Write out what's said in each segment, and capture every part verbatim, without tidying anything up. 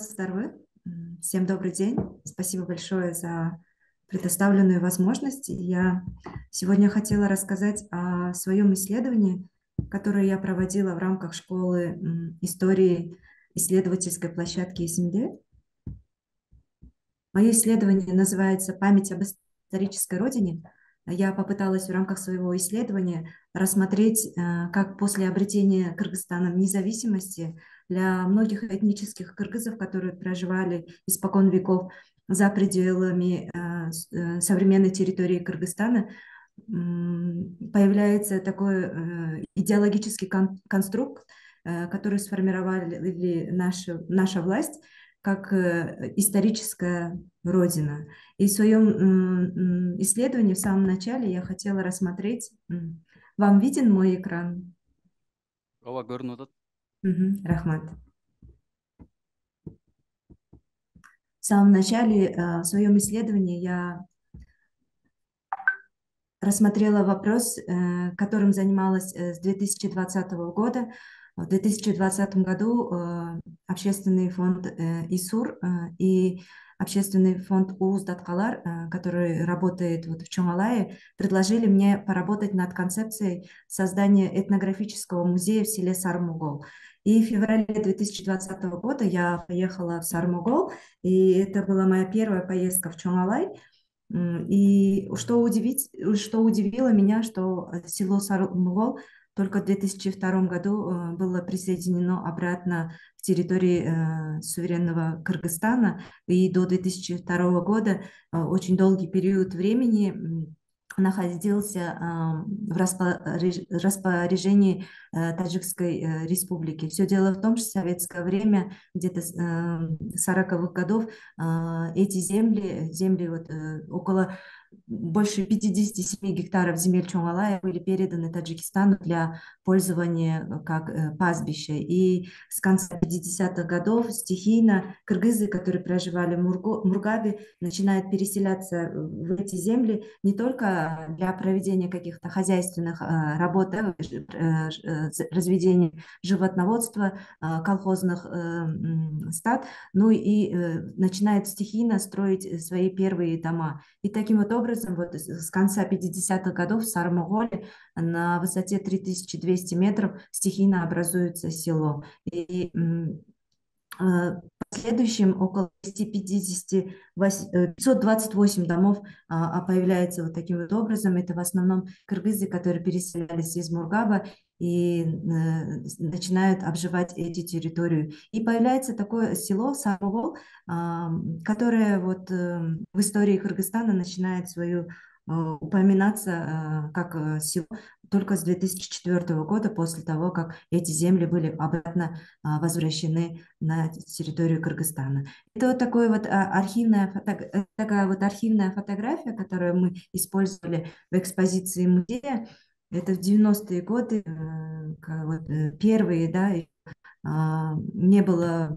Здравствуйте, М, всем добрый день. Спасибо большое за предоставленную возможность. Я сегодня хотела рассказать о своем исследовании, которое я проводила в рамках школы м, истории исследовательской площадки СМД. Мое исследование называется «Память об исторической родине». Я попыталась в рамках своего исследования рассмотреть, э, как после обретения Кыргызстаном независимости для многих этнических кыргызов, которые проживали испокон веков за пределами э, с- э, современной территории Кыргызстана, м, появляется такой э, идеологический кон- конструкт, э, который сформировали наша, наша власть как э, историческая родина. И в своем м, м, исследовании в самом начале я хотела рассмотреть. м, Вам виден мой экран? ооба көрүнүп атат. Мгм, Рахмат. В самом начале э, в своем исследовании я рассмотрела вопрос, э, которым занималась э, с две тысячи двадцатого года. В две тысячи двадцатом году э, общественный фонд э, ИСУР э, и общественный фонд УУЗ Даткалар, э, который работает вот в Чоңалае, предложили мне поработать над концепцией создания этнографического музея в селе Сармугол. И в феврале две тысячи двадцатого года я поехала в Сармугол, и это была моя первая поездка в Чоңалай. М, И что удивить, что удивило меня, что э, село Сармугол только в две тысячи втором году э, было присоединено обратно к территории э, суверенного Кыргызстана. И до две тысячи второго года э, очень долгий период времени м, находился а, в распоряж- распоряжении э, Таджикской э, республики. Все дело в том, что в советское время, где-то с э, сороковых годов, а, эти земли, земли вот, э, около больше пятидесяти семи гектаров земель Чоңалая были переданы Таджикистану для пользования э, как э, пастбища. И с конца пятидесятых годов стихийно кыргызы, которые проживали в Мурго- Мургабе, начинают переселяться в эти земли не только для проведения каких-то хозяйственных э, работ, да, э, э, разведения животноводства, э, колхозных э, м, стад, ну и э, начинают стихийно строить э, свои первые дома. И таким вот образом, вот с с конца пятидесятых годов в Сармаголе на высоте три тысячи двести метров стихийно образуется село. И м, э, в последующем около двухсот пятидесяти восьми, э, пятьсот двадцать восемь домов а, а, появляется вот таким вот образом. Это в основном кыргызы, которые переселялись из Мургаба и э, с- начинают обживать эти территории. И появляется такое село Сармогол, а, которое вот э, в истории Кыргызстана начинает свою э, упоминаться э, как э, село только с две тысячи четвёртого года, после того, как эти земли были обратно а, возвращены на территорию Кыргызстана. Это вот такой вот а, архивная фото- э, такая вот архивная фотография, которую мы использовали в экспозиции музея. Это в девяностые годы, э, к- вот, э, первые, да, и, а, не было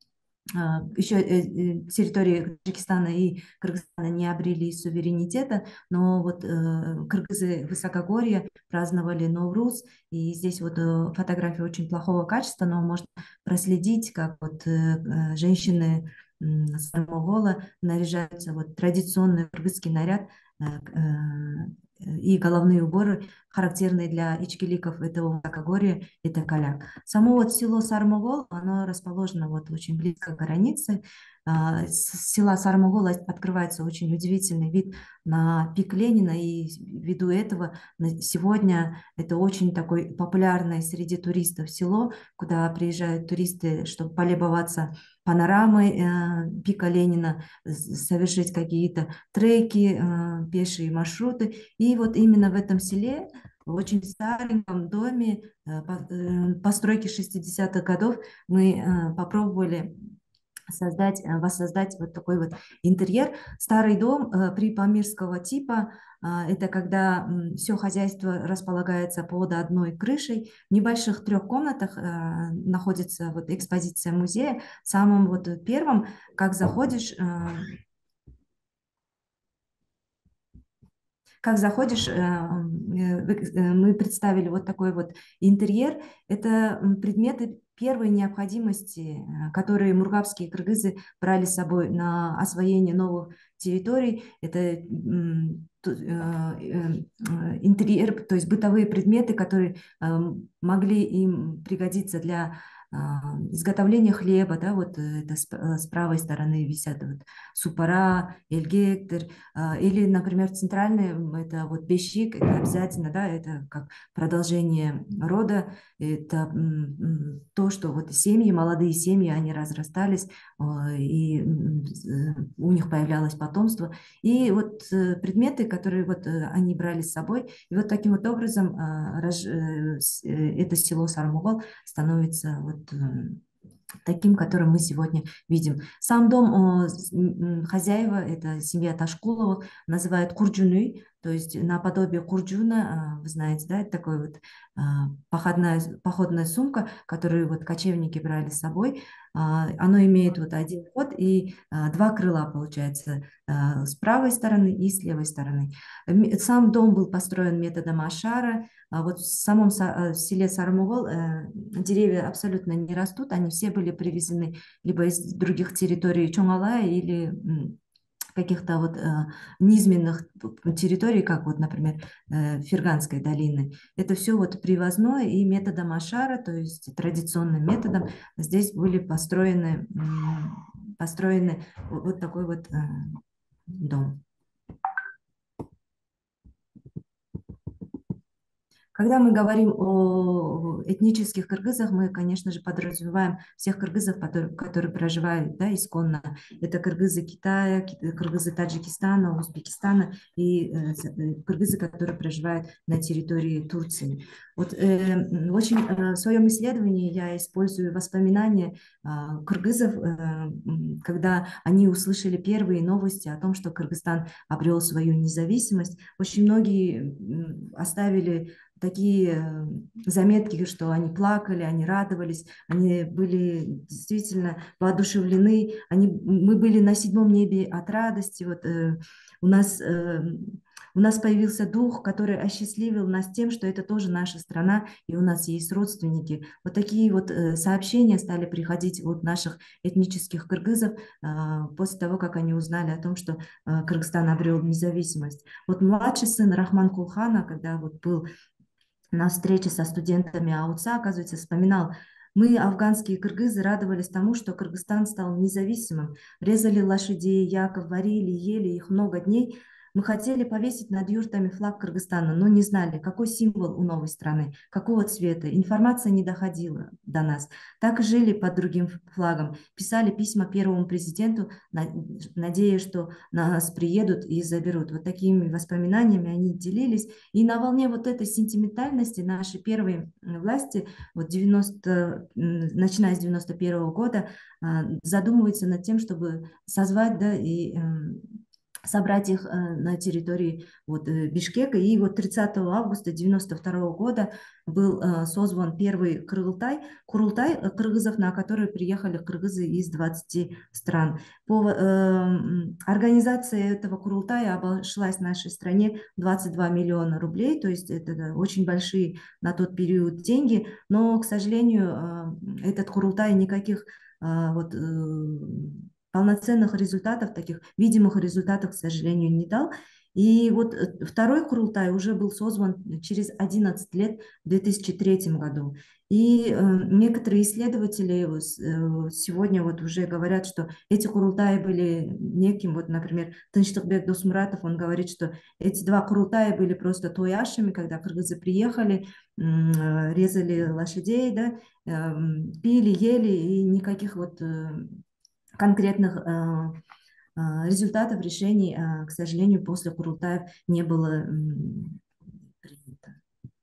а, еще э, э, территории Таджикистана и Кыргызстана не обрели суверенитета, но вот э, кыргызы Высокогорья праздновали Новруз, и здесь вот э, фотография очень плохого качества, но можно проследить, как вот э, э, женщины м, Сармогола наряжаются вот традиционный кыргызский наряд э, э, и головные уборы, характерные для ичкиликов этого высокогорья, это каляк. Само вот село Сармогол, оно расположено вот очень близко к границе. А, С села Сармогол от- открывается очень удивительный вид на пик Ленина, и ввиду этого на- сегодня это очень такой популярное среди туристов село, куда приезжают туристы, чтобы полюбоваться панорамой э, пика Ленина, с- совершить какие-то треки, э, пешие маршруты. И вот именно в этом селе, в очень стареньком доме э, по- э, постройки шестидесятых годов, мы э, попробовали создать, э, воссоздать вот такой вот интерьер. Старый дом э, припамирского типа, а, это когда все хозяйство располагается под одной крышей. В небольших трех комнатах э, находится вот экспозиция музея. В самом вот первом, как заходишь, э, как заходишь, э, э, вы- э, мы представили вот такой вот интерьер. Это м, предметы первые необходимости, которые мургабские кыргызы брали с собой на освоение новых территорий, это интерьер, то есть бытовые предметы, которые могли им пригодиться для изготовления хлеба, да, вот это с, с правой стороны висят вот супара, эльгектор, или, например, центральный, это вот бешик, это обязательно, да, это как продолжение рода, это то, что вот семьи, молодые семьи, они разрастались, и у них появлялось потомство, и вот предметы, которые вот они брали с собой, и вот таким вот образом это село Сармугал становится вот таким, которым мы сегодня видим. Сам дом хозяева, это семья Ташкуловых, называют Курджуны, то есть наподобие курджуна, вы знаете, да, это такой вот походная, походная сумка, которую вот кочевники брали с собой. Оно имеет вот один ход и два крыла, получается, с правой стороны и с левой стороны. Сам дом был построен методом ашара. Вот в самом селе Сармугал деревья абсолютно не растут, они все были привезены либо из других территорий Чонгалая или каких-то вот э, низменных территорий, как вот, например, э, Ферганской долины. Это все вот привозное и методом ашара, то есть традиционным методом, здесь были построены, э, построены вот, вот такой вот э, дом. Когда мы говорим о этнических кыргызах, мы, конечно же, подразумеваем всех кыргызов, которые, которые проживают, да, исконно. Это кыргызы Китая, кыргызы Таджикистана, Узбекистана и э, кыргызы, которые проживают на территории Турции. Вот э, очень э, в своем исследовании я использую воспоминания э, кыргызов, э, когда они услышали первые новости о том, что Кыргызстан обрел свою независимость. Очень многие оставили такие заметки, что они плакали, они радовались, они были действительно воодушевлены, они, мы были на седьмом небе от радости. Вот, э, у нас, э, у нас появился дух, который осчастливил нас тем, что это тоже наша страна, и у нас есть родственники. Вот такие вот э, сообщения стали приходить от наших этнических кыргызов э, после того, как они узнали о том, что э, Кыргызстан обрел независимость. Вот младший сын Рахман Кулхана, когда вот был на встрече со студентами АУЦА, оказывается, вспоминал: мы, афганские кыргызы, радовались тому, что Кыргызстан стал независимым, резали лошадей, яков, варили, ели их много дней. Мы хотели повесить над юртами флаг Кыргызстана, но не знали, какой символ у новой страны, какого цвета. Информация не доходила до нас. Так и жили под другим флагом. Писали письма первому президенту, надеясь, что нас приедут и заберут. Вот такими воспоминаниями они делились. И на волне вот этой сентиментальности наши первые власти, вот девяносто, начиная с девяносто первого года, задумываются над тем, чтобы созвать, да, и собрать их на территории вот, Бишкека. И вот тридцатого августа девяносто второго года был созван первый Курултай, Курултай кыргызов, на который приехали кыргызы из двадцати стран. По э, организации этого Курултая обошлась нашей стране двадцать два миллиона рублей, то есть это да, очень большие на тот период деньги, но, к сожалению, э, этот Курултай никаких э, вот, э, полноценных результатов, таких видимых результатов, к сожалению, не дал. И вот второй Курултай уже был созван через одиннадцать лет, в две тысячи третьем году. И э, некоторые исследователи э, сегодня вот уже говорят, что эти Курултаи были неким, вот, например, Тынчтыкбек Досмуратов, он говорит, что эти два Курултая были просто тояшами, когда кыргызы приехали, э, резали лошадей, да, э, пили, ели, и никаких вот э, конкретных э, результатов решений, к сожалению, после Курултаев не было принято.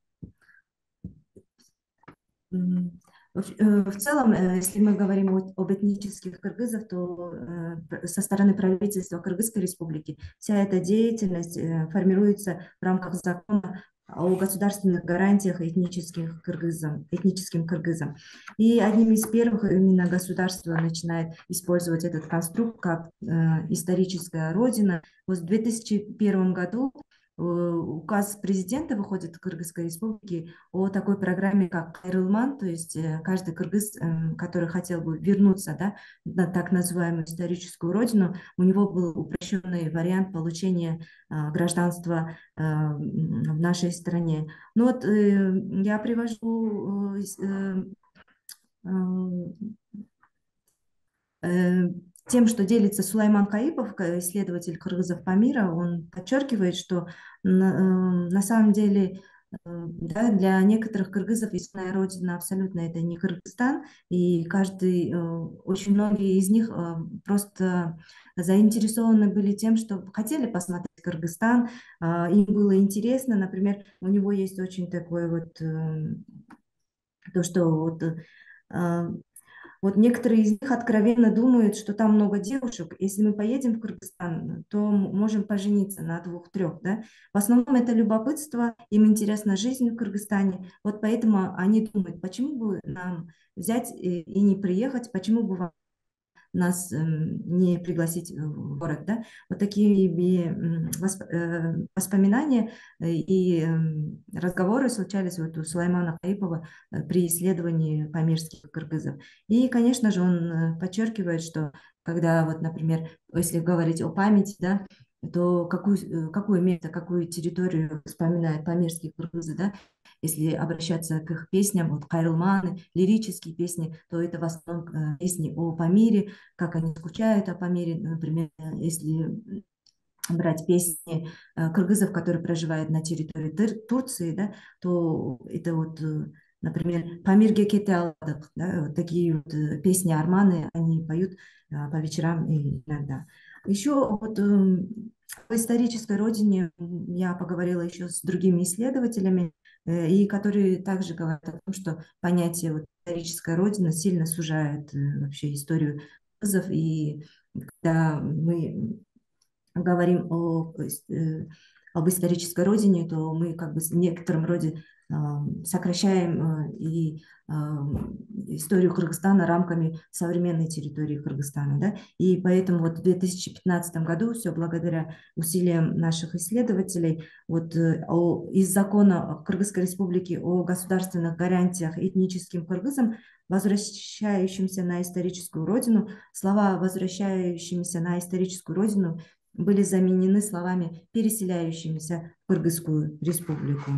В целом, если мы говорим об этнических кыргызах, то со стороны правительства Кыргызской республики вся эта деятельность формируется в рамках закона о государственных гарантиях этнических кыргызам, этническим кыргызам. И одним из первых именно государство начинает использовать этот конструкт как э, историческая родина. Вот в две тысячи первом году указ президента выходит Кыргызской республики о такой программе, как Кайрылман, то есть э, каждый кыргыз, э, который хотел бы вернуться, да, на так называемую историческую родину, у него был упрощенный вариант получения э, гражданства э, в нашей стране. Ну вот э, я привожу э, э, э, Э, тем, что делится Сулайман Каипов, ка- исследователь кыргызов по миру, он подчеркивает, что на, э, на самом деле э, да, для некоторых кыргызов истинная родина абсолютно это не Кыргызстан, и каждый, э, очень многие из них э, просто заинтересованы были тем, что хотели посмотреть Кыргызстан, а, им было интересно, например, у него есть очень такой вот э, то, что вот э, вот некоторые из них откровенно думают, что там много девушек. Если мы поедем в Кыргызстан, то м- можем пожениться на двух-трех, да. В основном это любопытство, им интересна жизнь в Кыргызстане. Вот поэтому они думают, почему бы нам взять и, и не приехать, почему бы нас эм, не пригласить в город, да. Вот такие м, восп- э, воспоминания э, и эм, разговоры случались вот у Сулаймана Хаипова э, при исследовании памирских кыргызов. И, конечно же, он э, подчеркивает, что когда вот, например, если говорить о памяти, да, то какую, э, какое место, какую территорию вспоминают памирские кыргызы, да, если обращаться к их песням, вот Кайрылманы, лирические песни, то это в основном э, песни о Памире, как они скучают о Памире, например, если брать песни э, кыргызов, которые проживают на территории Тыр- Турции, да, то это вот, э, например, «Памирге кете алдык», да, вот такие вот э, песни арманы, они поют э, по вечерам и иногда. Еще вот э, о исторической родине я поговорила еще с другими исследователями, э, и которые также говорят о том, что понятие вот историческая родина сильно сужает э, вообще историю кыргызов, и когда мы говорим о, э, об исторической родине, то мы как бы в некотором роде э, сокращаем э, и э, историю Кыргызстана рамками современной территории Кыргызстана, да, и поэтому вот в две тысячи пятнадцатом году все благодаря усилиям наших исследователей вот э, о- из закона Кыргызской Республики о государственных гарантиях этническим кыргызам, возвращающимся на историческую родину, слова «возвращающимися на историческую родину» были заменены словами «переселяющимися в Кыргызскую республику».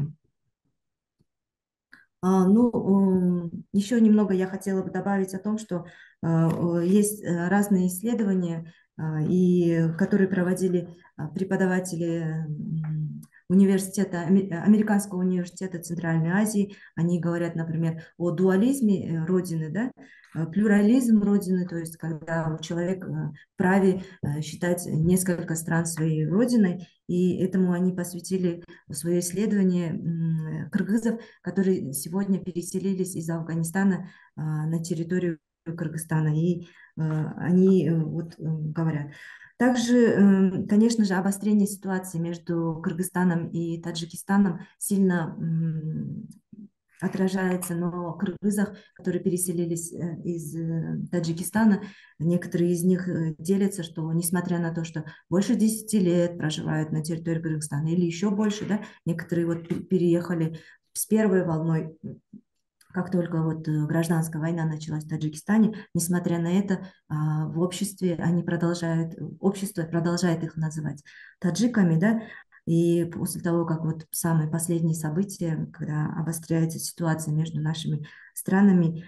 А, ну, м, еще немного я хотела бы добавить о том, что а, о, есть э, разные исследования, а, и, которые проводили а, преподаватели м, университета, Аме- американского университета Центральной Азии. Они говорят, например, о дуализме э, Родины, да, э, плюрализм Родины, то есть когда человек э, вправе э, считать несколько стран своей Родиной, и этому они посвятили свое исследование м, кыргызов, которые сегодня переселились из Афганистана а, на территорию Кыргызстана. И а, они э, вот э, говорят. Также, э, конечно же, обострение ситуации между Кыргызстаном и Таджикистаном сильно м, отражается на кыргызах, которые переселились э, из э, Таджикистана. Некоторые из них э, делятся, что несмотря на то, что больше десяти лет проживают на территории Кыргызстана или еще больше, да, некоторые вот пе- переехали с первой волной, как только вот э, гражданская война началась в Таджикистане, несмотря на это, а, в обществе они продолжают, общество продолжает их называть таджиками, да, и после того, как вот самые последние события, когда обостряется ситуация между нашими странами,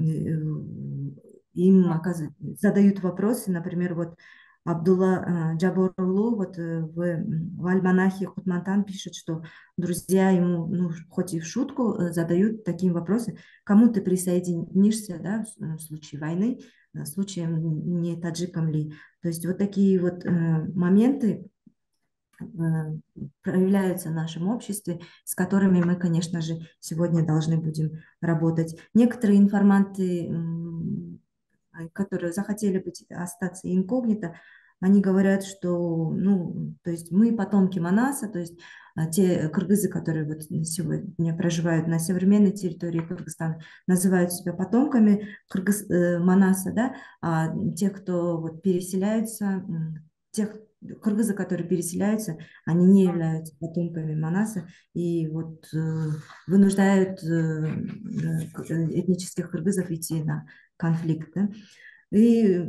м, э, им оказывают, задают вопросы, например, вот Абдулла э, Джаборлу вот э, в, м, в альманахе Хутмантан пишет, что друзья ему, ну, хоть и в шутку, э, задают такие вопросы, кому ты присоединишься, да, в, в случае войны, э, случаем не таджикам ли. То есть вот такие вот э, моменты э, проявляются в нашем обществе, с которыми мы, конечно же, сегодня должны будем работать. Некоторые информанты, м, а, которые захотели быть, остаться инкогнито, они говорят, что, ну, то есть мы потомки Манаса, то есть а, те кыргызы, которые вот сегодня проживают на современной территории Кыргызстана, называют себя потомками Кыргыз, э, Манаса, да, а те, кто вот переселяются, м, тех кыргызы, которые переселяются, они не являются потомками Манаса и вот э, вынуждают э, э, этнических кыргызов идти на конфликт. Да? И э,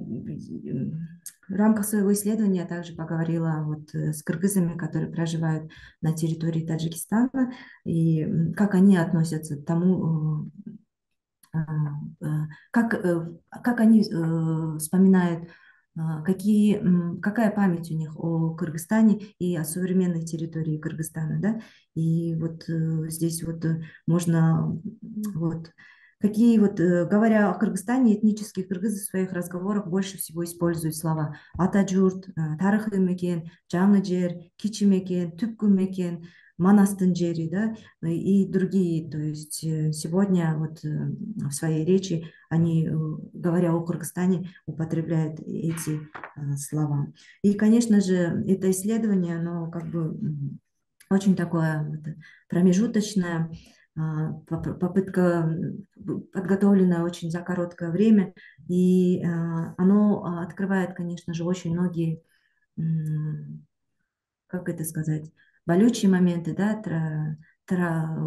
в рамках своего исследования я также поговорила вот э, с кыргызами, которые проживают на территории Таджикистана, и м, как они относятся к тому, э, э, как, э, как они э, вспоминают, э, какие, м, какая память у них о Кыргызстане и о современной территории Кыргызстана, да, и вот э, здесь вот э, можно, м, вот, какие вот, э, говоря о Кыргызстане, этнические кыргызы в своих разговорах больше всего используют слова Атаджурт, э, Тарыхы мекен, Жаңы жер, Кичи мекен, Түпкү мекен, Манастын жери, да, и другие. То есть э, сегодня вот э, в своей речи они, э, говоря о Кыргызстане, употребляют эти э, слова. И, конечно же, это исследование, оно как бы м, очень такое вот промежуточное, а, поп- попытка м, подготовленная очень за короткое время, и а, оно а, открывает, конечно же, очень многие, м, как это сказать, болючие моменты, да, тра- тра-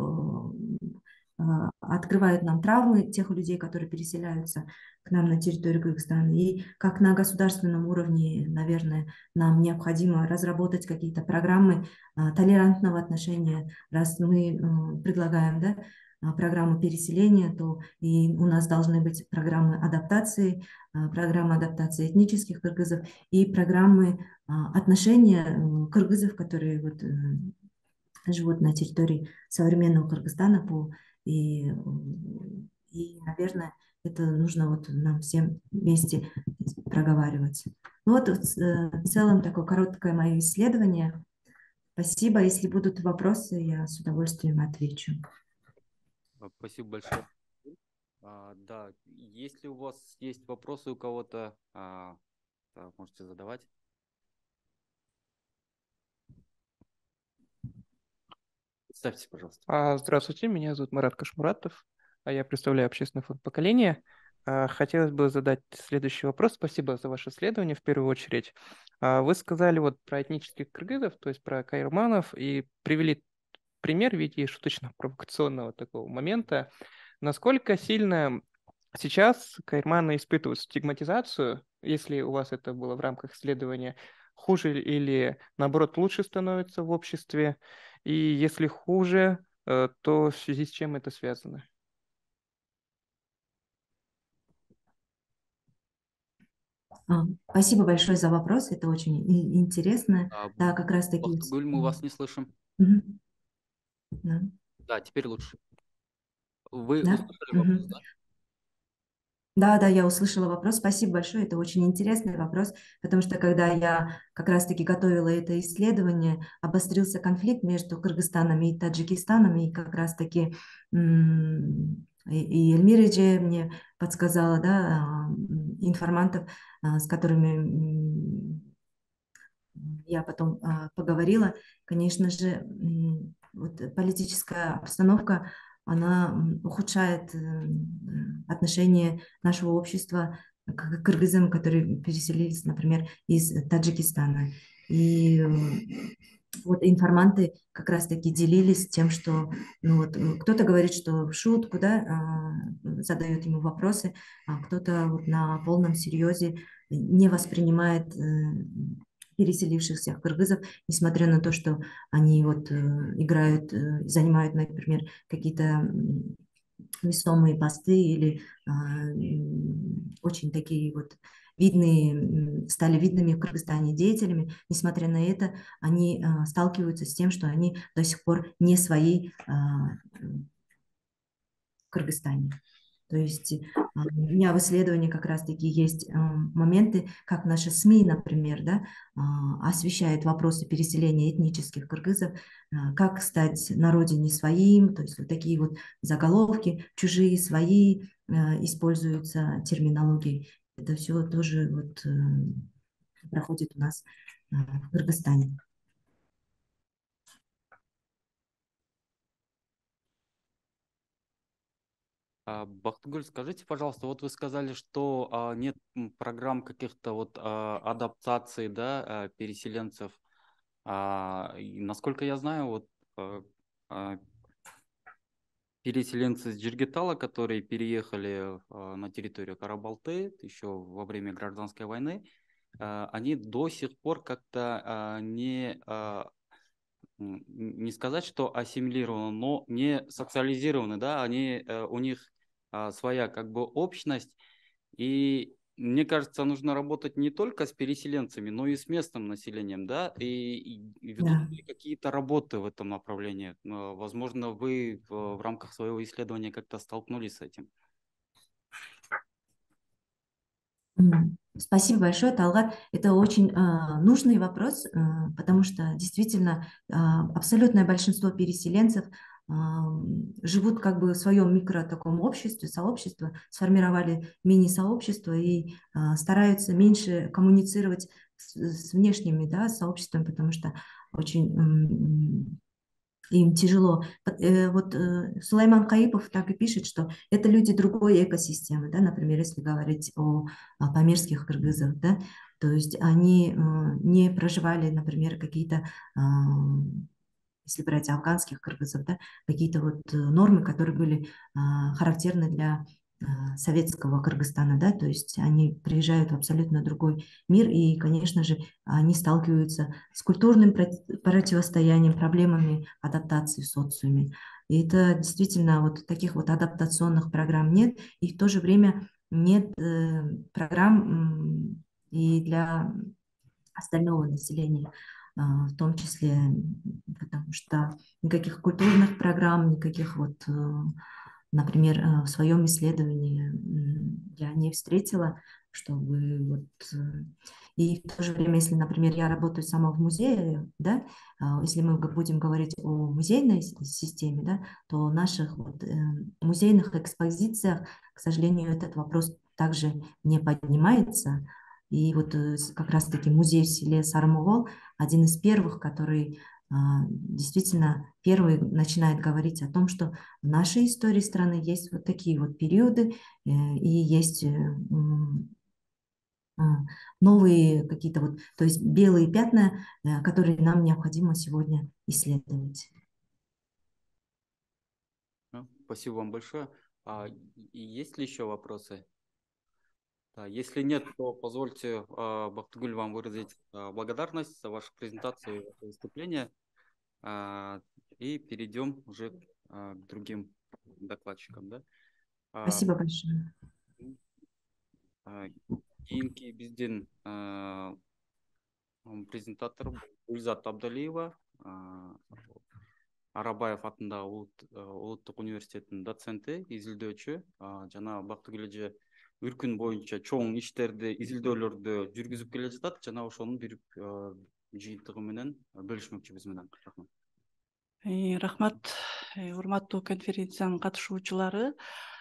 а, открывают нам травмы тех людей, которые переселяются к нам на территорию Кыргызстана. И как на государственном уровне, наверное, нам необходимо разработать какие-то программы а, толерантного отношения, раз мы а, предлагаем, да, а, программу переселения, то и у нас должны быть программы адаптации, а, программы адаптации этнических кыргызов и программы а, отношения э, кыргызов, которые вот, э, живут на территории современного Кыргызстана по и, э, и, наверное, это нужно вот нам всем вместе проговаривать. Ну вот, вот, э, в целом такое короткое мое исследование. Спасибо. Если будут вопросы, я с удовольствием отвечу. А, Спасибо большое. А, да, если у вас есть вопросы у кого-то, а, да, можете задавать. Представьте, пожалуйста. А, Здравствуйте, меня зовут Марат Кашмуратов, а я представляю общественный фонд поколения. А, Хотелось бы задать следующий вопрос. Спасибо за ваше исследование в первую очередь. А, Вы сказали вот про этнических кыргызов, то есть про кайрманов, и привели пример в виде шуточно-провокационного такого момента. Насколько сильно сейчас кайрманы испытывают стигматизацию, если у вас это было в рамках исследования, хуже или, наоборот, лучше становится в обществе? И если хуже, э, то в связи с чем это связано? А, Спасибо большое за вопрос. Это очень и- интересно. А, Да, как раз таки. Бахтыгуль, мы вас не слышим. Мгм. Да. Да, теперь лучше. Вы Да? услышали вопрос, Мгм. да? Да, да, я услышала вопрос. Спасибо большое. Это очень интересный вопрос, потому что когда я как раз-таки готовила это исследование, обострился конфликт между Кыргызстаном и Таджикистаном, и как раз-таки м, и и Эльмира Дже мне подсказала, да, а, м, информантов, а, с которыми м, я потом а, поговорила. Конечно же, м, вот политическая обстановка, она м, ухудшает э, отношение нашего общества к кыргызам, которые переселились, например, из Таджикистана. И э, вот информанты как раз-таки делились тем, что ну вот, э, кто-то говорит, что в шутку, да, а, задает ему вопросы, а кто-то вот на полном серьезе не воспринимает э, переселившихся кыргызов, несмотря на то, что они вот э, играют, э, занимают, например, какие-то м, весомые посты или а, м, очень такие вот видные, м, стали видными в Кыргызстане деятелями. Несмотря на это, они а, сталкиваются с тем, что они до сих пор не свои а, в Кыргызстане. То есть а, у меня в исследовании как раз-таки есть а, моменты, как наши СМИ, например, да, а, освещают вопросы переселения этнических кыргызов, а, как стать на родине своим, то есть вот такие вот заголовки, чужие, свои, а, используются терминологии. Это все тоже вот э, проходит у нас а, в Кыргызстане. Бактыгуль, скажите, пожалуйста, вот вы сказали, что а, нет программ каких-то вот а, адаптаций, да, а, переселенцев. А, и, насколько я знаю, вот а, а, переселенцы из Джиргитала, которые переехали а, на территорию Карабалты еще во время гражданской войны, а, они до сих пор как-то а, не а, не сказать, что ассимилированы, но не социализированы, да, они, э, у них а, своя как бы общность, и мне кажется, нужно работать не только с переселенцами, но и с местным населением, да, и, и- и ведут Да. ли какие-то работы в этом направлении. Э, Возможно, вы в, в рамках своего исследования как-то столкнулись с этим. М, Спасибо большое, Талгат. Это очень а, нужный вопрос, а, потому что действительно а, абсолютное большинство переселенцев а, живут как бы в своем микро таком обществе, сообществе, сформировали мини-сообщество и а, стараются меньше коммуницировать с, с внешними, да, сообществами, потому что очень м, им тяжело. Пот- э, Вот э, Сулайман Каипов так и пишет, что это люди другой экосистемы, да, например, если говорить о, о памирских кыргызах, да, то есть они э, не проживали, например, какие-то, а, если брать афганских кыргызов, да, какие-то вот э, нормы, которые были а, характерны для а, советского Кыргызстана, да, то есть они приезжают в абсолютно другой мир, и, конечно же, они сталкиваются с культурным проти- противостоянием, проблемами адаптации в социуме. И это действительно вот таких вот адаптационных программ нет, и в то же время нет э, программ м, и для остального населения, а, в том числе, м, потому что никаких культурных программ, никаких вот, э, например, э, в своем исследовании м, я не встретила, чтобы вот... э, И в то же время, если, например, я работаю сама в музее, да, а, если мы г- будем говорить о музейной с- системе, да, то в наших вот, э, музейных экспозициях, к сожалению, этот вопрос также не поднимается. И вот э, с- как раз-таки музей в селе Сармугол один из первых, который а, действительно первый начинает говорить о том, что в нашей истории страны есть вот такие вот периоды, э, и есть э, м, а, новые какие-то вот, то есть белые пятна, э, которые нам необходимо сегодня исследовать. Да, спасибо вам большое. А, и есть ли еще вопросы? Да, если нет, то позвольте, а, Бактыгуль, вам выразить а, благодарность за вашу презентацию и ваше выступление. А, И перейдем уже а, к другим докладчикам. Да? А, Спасибо большое. а, Кейінгі бізден а, презентатор Гүлзат Абдалиева, а, Арабаев атындағы Ұлт- а, ұлттық университетінің доценті, изилдөөчү. А, жана Бактыгүл эже үркүн боюнча чоң иштерди, изилдөөлөрдү жүргүзүп келе жатат. Жана ошонун бир а, жыйынтыгы менен бөлүшмөкчү биз менен. Рахмат. Э, Рахмат, э, урматтуу конференциянын катышуучулары.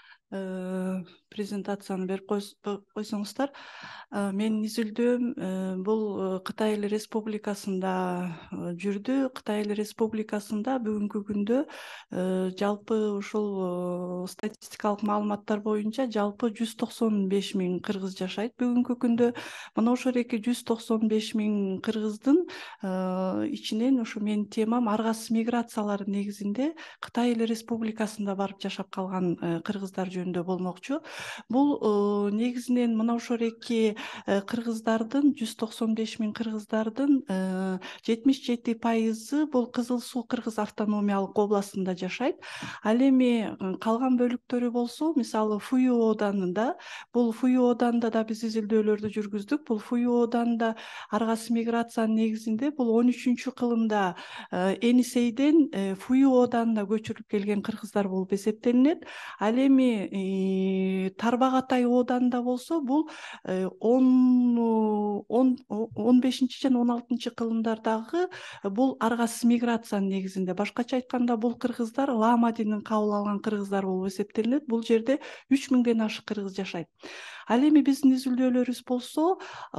Э, Презентацияны берип койс- койсоңуздар. Э, Менин изилдөөм э, бул э, Кытай Эл Республикасында э, жүрдү. Кытай Эл Республикасында бүгүнкү күндө э, жалпы ушул э, статистикалык маалыматтар боюнча жалпы жүз токсон беш миң кыргыз жашайт бүгүнкү күндө. Мына ошол эки жүз токсон беш миң кыргыздын э, ичинен ушу менин темам ар кайсы миграциялар негизинде Кытай Эл Республикасында барып жашап калган э, кыргыздар жөнүндө болмокчу. Бул э, негизинен мына ошол эки э, кыргыздардын жүз токсон беш миң кыргыздардын э, жетимиш жети пайызы бул Кызыл Суу кыргыз автономиялык областында жашайт. Ал эми э, калган бөлүктөрү болсо, мисалы Фуюооданда, бул Фуюооданда да биз изилдөөлөрдү жүргүздүк. Бул Фуюооданда ар кайсы миграциянын негизинде бул он үчүнчү кылымда э, Энисейден э, Фуюооданына көчүрүлүп келген кыргыздар болуп эсептелинет. Ал эми э, Тарбагатай ооданда болсо бул э, он он он бешинчи жана он алтынчы кылымдардагы бул ар кайсы миграциянын негизинде. Башкача айтканда бул кыргыздар лама динин кабыл алган кыргыздар болуп эсептелинет. Бул жерде үч миңден ашык кыргыз жашайт. Ал эми биздин изилдөөлөрүбүз болсо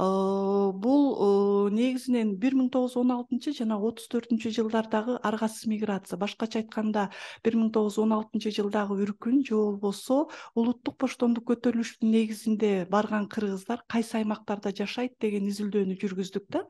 бул негизинен бир миң тогуз жүз он алтынчы жана отуз төртүнчү жылдардагы аргасыз миграция, башкача айтканда бир миң тогуз жүз он алтынчы жылдагы үркүн же болбосо улуттук боштондук көтөрүлүштүн негизинде барган кыргыздар кайсы аймактарда жашайт деген изилдөөнү жүргүздүк да.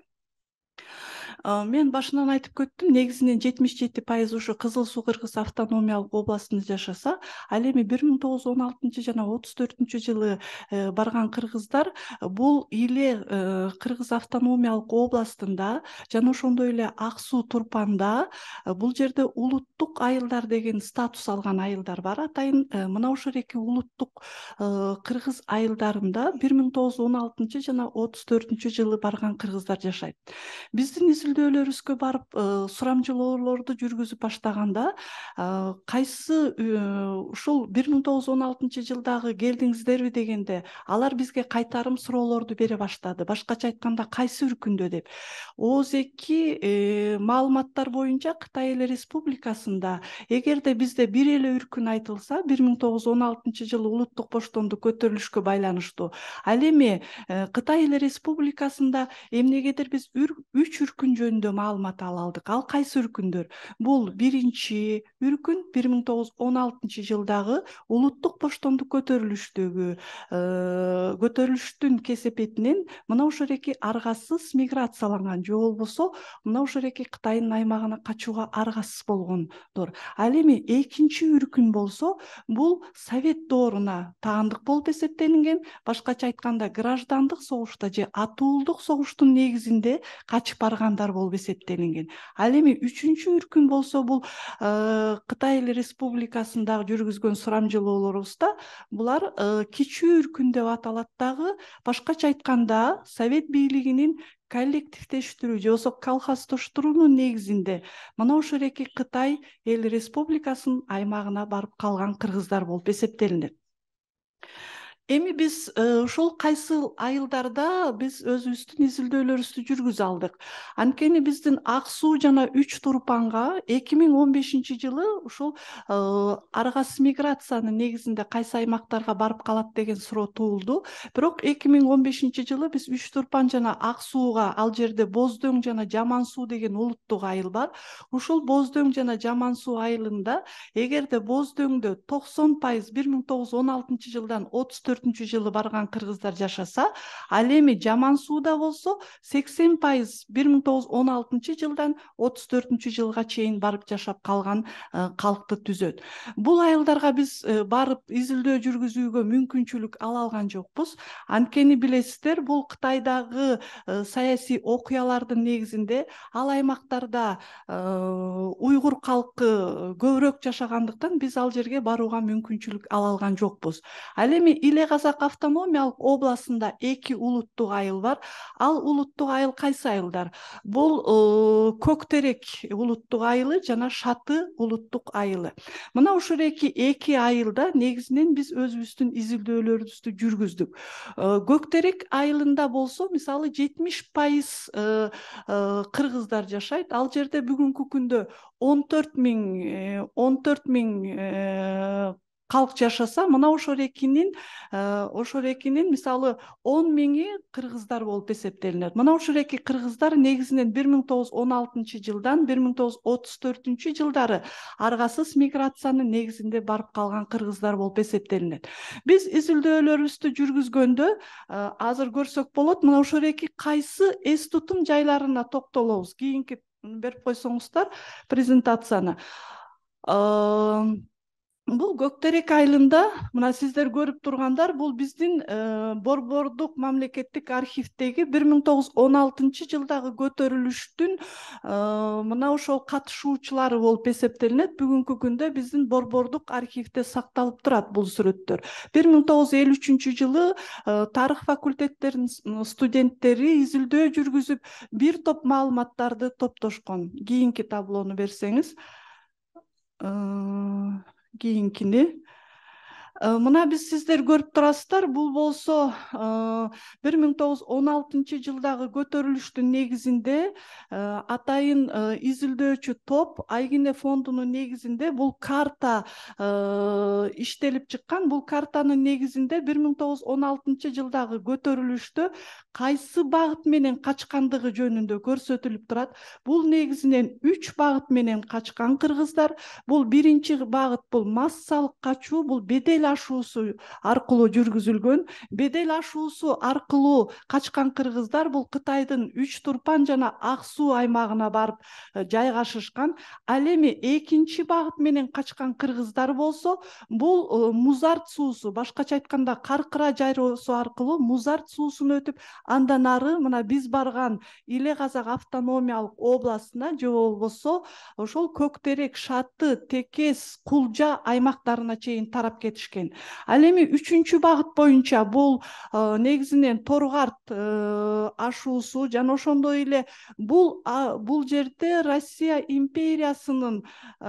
Мен башынан айтып көттүм, негизинен жетимиш жети пайыз ушу Кызыл Суу Кыргыз автономиялык областында жашаса, ал эми бир миң тогуз жүз он алтынчы жана отуз төртүнчү жылы барган кыргыздар бул Иле Кыргыз автономиялык областында жана ошондой эле Ак Суу Турпанда бул жерде улуттук айылдар деген статус алган айылдар бар. Атайын мына ошол эки улуттук кыргыз айылдарында бир миң тогуз жүз он алтынчы жана отуз төртүнчү жылы барган кыргыздар жашайт. Биздин изилдөөлөрүбүзгө барып сурамжылоолорду жүргүзүп баштаганда кайсы ушул бир миң тогуз жүз он алтынчы жылдагы келдиңиздерби дегенде алар бизге кайтарым суроолорду бере баштады. Башкача айтканда кайсы үркүндө деп. Ооз-эки маалыматтар боюнча Кытай Эле Республикасында эгерде бизде бир эле үркүн айтылса, бир миң тогуз жүз он алтынчы жылы улуттук боштондук көтөрүлүшкө байланыштуу. Ал эми Кытай Эле Республикасында эмнегедир биз үч үркүн жөнүндө маалымат ала алдык. Ал кайсы үркүндөр? Бул биринчи үркүн бир миң тогуз жүз он алтынчы жылдагы улуттук боштондук көтөрүлүштөгү көтөрүлүштүн кесепетинен мына ошол эки аргасыз миграцияланган же болбосо мына ошол эки Кытайдын аймагына качууга аргасыз болгондор. Ал эми экинчи үркүн болсо бул Совет дооруна таандык болуп эсептелинген, башкача айтканда граждандык согушта же атуулдук согуштун негизинде качып баргандар болуп эсептелинген. Ал эми үчүнчү үркүн болсо бул Кытай Эле Республикасында жүргүзгөн сурамжылоолорубузда булар кичүү үркүн деп аталат дагы, башкача айтканда Совет бийлигинин коллективдештирүү же болбосо колхоздоштуруунун негизинде мына ошол эки Кытай Эл Республикасынын аймагына барып калган кыргыздар болуп эсептелинет. Эми биз ушул кайсы айылдарда биз өзүбүздүн изилдөөлөрүбүздү жүргүзө алдык. Анткени биздин Ак Суу жана Үч Турпанга эки миң он бешинчи жылы ушул аргасыз миграциянын негизинде кайсы аймактарга барып калат деген суроо туулду. Бирок эки миң он бешинчи жылы биз Үч Турпан жана Ак Сууга, ал жерде Боздөөң жана Жаман Суу деген улуттук айыл бар. Ушул Боздөөң жана Жаман Суу айылында эгерде Боздөөңдө токсон пайыз бир миң тогуз жүз он алтынчы жылдан отуз төртүнчү жылы барган кыргыздар жашаса, ал эми Жаман Сууда болсо сексен пайыз бир миң тогуз жүз он алтынчы жылдан отуз төртүнчү жылга чейин барып жашап калган калкты түзөт. Бул айылдарга биз барып изилдөө жүргүзүүгө мүмкүнчүлүк ала алган жокпуз. Анткени билесиздер, бул Кытайдагы саясий окуялардын негизинде ал аймактарда уйгур калкы көбүрөөк жашагандыктан биз ал жерге барууга мүмкүнчүлүк ала алган жокпуз. Ал эми Иле Казак автономиялык областында эки улуттук айыл бар. Ал улуттук айыл кайсы айылдар? Бул Көктерек улуттук айылы жана Шаты улуттук айылы. Мына ушул эки эки айылда негизинен биз өзүбүздүн изилдөөлөрүбүздү жүргүздүк. Көктерек айылында болсо, мисалы жетимиш пайыз кыргыздар жашайт. Ал жерде бүгүнкү күндө он төрт миң калк жашаса, мына ошол экинин ошол экинин мисалы он миңи кыргыздар болуп эсептелинет. Мына ошол эки кыргыздар негизинен бир миң тогуз жүз он алтынчы жылдан бир миң тогуз жүз отуз төртүнчү жылдары аргасыз миграциянын негизинде барып калган кыргыздар болуп эсептелинет. Биз изилдөөлөрүбүздү жүргүзгөндө азыр көрсөк болот, мына ошол эки кайсы эс тутум жайларына токтолобуз. Кийинки берип койсоңуздар презентацияны. Бул Көктерек айылында, мына сиздер көрүп тургандар, бул биздин Борбордук мамлекеттик архивдеги бир миң тогуз жүз он алтынчы жылдагы көтөрүлүштүн мына ошол катышуучулары болуп эсептелинет. Бүгүнкү күндө биздин Борбордук архивде сакталып турат бул сүрөттөр. бир миң тогуз жүз элүү үчүнчү жылы тарых факультеттеринин студенттери изилдөө жүргүзүп, бир топ маалыматтарды топтошкон. Кийинки таблону берсеңиз. Кийинкини. Мына биз сиздер көрүп турасыздар, бул болсо бир миң тогуз жүз он алтынчы жылдагы көтөрүлүштүн негизинде атайын изилдөөчү топ Айгине фондунун негизинде бул карта иштелип чыккан. Бул картанын негизинде бир миң тогуз жүз он алтынчы жылдагы көтөрүлүштө кайсы багыт менен качкандыгы жөнүндө көрсөтүлүп турат. Бул негизинен үч багыт менен качкан кыргыздар. Бул биринчи багыт бул массалык качуу, бул бедел ашуусу аркылуу жүргүзүлгөн. Бедел ашуусу аркылуу качкан кыргыздар бул Кытайдын Үч Турпан жана Ак Суу аймагына барып жайгашышкан. Ал эми экинчи багыт менен качкан кыргыздар болсо, бул Музарт суусу, башкача айтканда Каркыра жайроосу аркылуу Музарт суусун өтүп, андан ары мына биз барган Иле Казак автономиялык областына же болбосо ошол Көктерек, Шаты, Текес, Кулжа аймактарына чейин тарап кетишкен. Ал эми үчүнчү багыт боюнча бул негизинен Торгарт ашуусу жана ошондой эле бул бул жерде Россия империясынын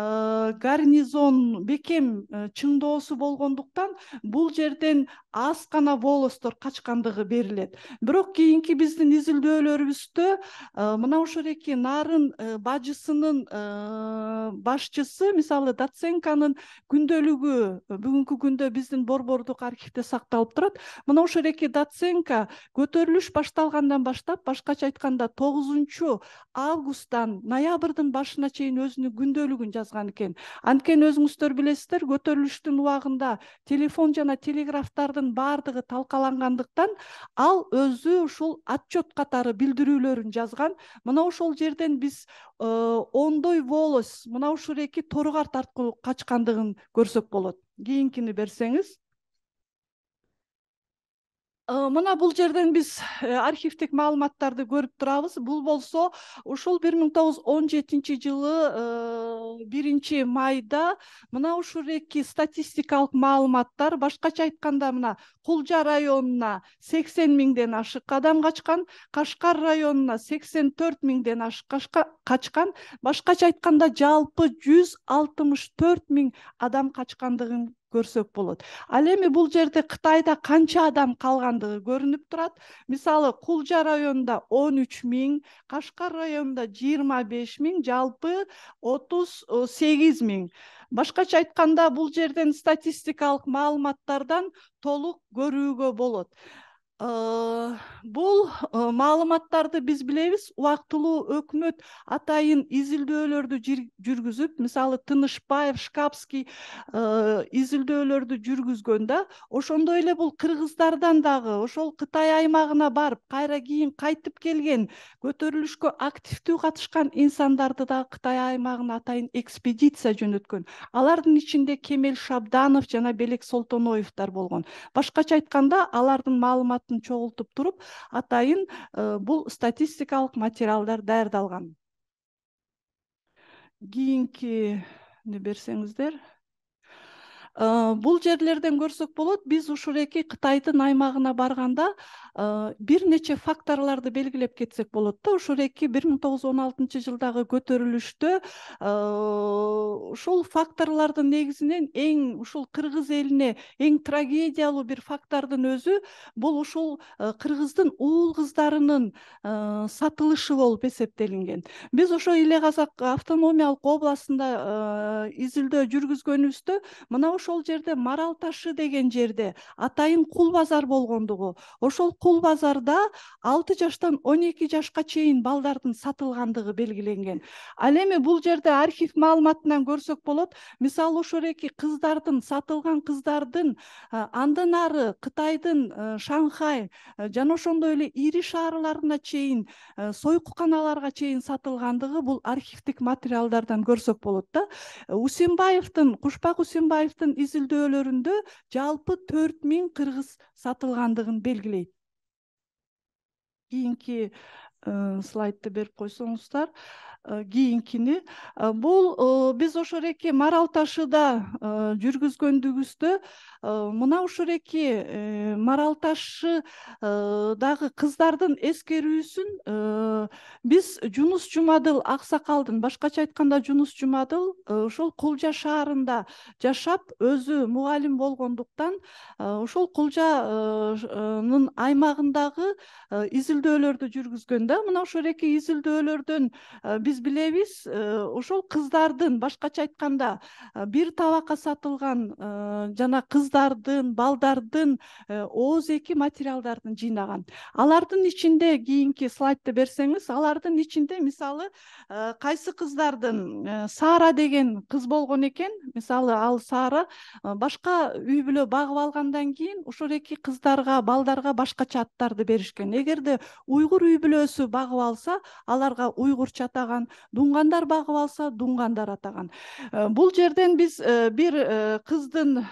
гарнизон бекем чыңдоосу болгондуктан бул жерден аз гана волостор качкандыгы берилет. Бирок кийинки биздин изилдөөлөрүбүздө мына ошол эки нарын бажысынын башчысы, мисалы Даценканын күндөлүгү бүгүнкү күндө биздин Борбордук архивде сакталып турат. Мына ошол эки Даценка көтөрүлүш башталгандан баштап, башкача айтканда тогузунчу августтан ноябрдын башына чейин өзүнүн күндөлүгүн жазган экен. Анткени өзүңүздөр билесиздер, көтөрүлүштүн убагында телефон жана телеграфтардын баардыгы талкалангандыктан ал өзү ушул отчет катары билдирүүлөрүн жазган. Мына ошол жерден биз ондой волос мына ушул эки Торгарт аркылуу качкандыгын көрсөк болот. Кийинкини берсеңиз. Мына бул жерден биз архивдик маалыматтарды көрүп турабыз. Бул болсо ушул бир миң тогуз жүз он жетинчи жылы биринчи майда мына ушул эки статистикалык маалыматтар, башкача айтканда мына Кулжа районуна сексен миңден ашык адам качкан, Кашкар районуна сексен төрт миңден ашык качкан, башкача айтканда жалпы жүз алтымыш төрт миң адам качкандыгын көрсөк болот. Ал эми бул жерде Кытайда канча адам калгандыгы көрүнүп турат. Мисалы Кулжа районунда он үч миң, Кашкар районунда жыйырма беш миң, жалпы отуз сегиз миң. Башкача айтканда бул жерден статистикалык маалыматтардан толук көрүүгө болот. Бул маалыматтарды биз билебиз, убактылуу өкмөт атайын изилдөөлөрдү жүргүзүп, мисалы Тынышбаев, Шкапский изилдөөлөрдү жүргүзгөндө, ошондой эле бул кыргыздардан дагы ошол Кытай аймагына барып, кайра кийин кайтып келген, көтөрүлүшкө активдүү катышкан инсандарды дагы Кытай аймагына атайын экспедиция жөнөткөн. Алардын ичинде Кемел Шабданов жана Белек Солтоноевдор болгон. Башкача айтканда, алардын маалыматын чогултуп туруп, атайын бул статистикалык материалдар даярдалган. Кийинки не берсеңиздер. Бул жерлерден көрсөк болот, биз ушул эки Кытайдын аймагына барганда бир нече факторлорду белгилеп кетсек болот да. Ушул эки бир миң тогуз жүз он алтынчы жылдагы көтөрүлүштө ушул факторлордун негизинен эң ушул кыргыз элине эң трагедиялуу бир фактордун өзү бул ушул кыргыздын уул кыздарынын сатылышы болуп эсептелинген. Биз ошо Иле Казак автономиялык областында изилдөө жүргүзгөнүбүздө мына ошол жерде Марал ташы деген жерде атайын кул базар болгондугу, ошол кул базарда алты жаштан он эки жашка чейин балдардын сатылгандыгы белгиленген. Ал эми бул жерде архив маалыматынан көрсөк болот, мисалы ошол эки кыздардын, сатылган кыздардын андан ары Кытайдын Шанхай жана ошондой эле ири шаарларына чейин, сойкуканаларга чейин сатылгандыгы бул архивдик материалдардан көрсөк болот да. Усенбаевдин, Кушпак Усенбаевдин изилдөөлөрүндө жалпы төрт миң кыргыз сатылгандыгын белгилейт. Кийинки слайдты берип койсоңуздар. Кийинкини бул биз ошол эки Марал Ташыда жүргүзгөндүгүбүздө мына ушул эки Марал Ташы дагы кыздардын эскерүүсүн биз Жунус Жумадыл аксакалдын, башкача айтканда Жунус Жумадыл ошол Кулжа шаарында жашап, өзү мугалим болгондуктан ошол Кулжанын аймагындагы изилдөөлөрдү жүргүзгөн да. Мына ошол эки изилдөөлөрдөн биз билебиз, ошол кыздардын, башкача айтканда, бир табакка сатылган жана кыздардын, балдардын ооз-эки материалдарын жыйнаган. Алардын ичинде, кийинки слайдты берсеңиз, алардын ичинде мисалы кайсы кыздардын, Сара деген кыз болгон экен. Мисалы ал Сара башка үй бүлө багып алгандан кийин ошол эки кыздарга, балдарга башкача аттарды беришкен. Эгерде уйгур үй бүлөсү багып алса, аларга уйгурча атаган, дунгандар багып алса, дунгандар атаган. Бул жерден биз бир кыздын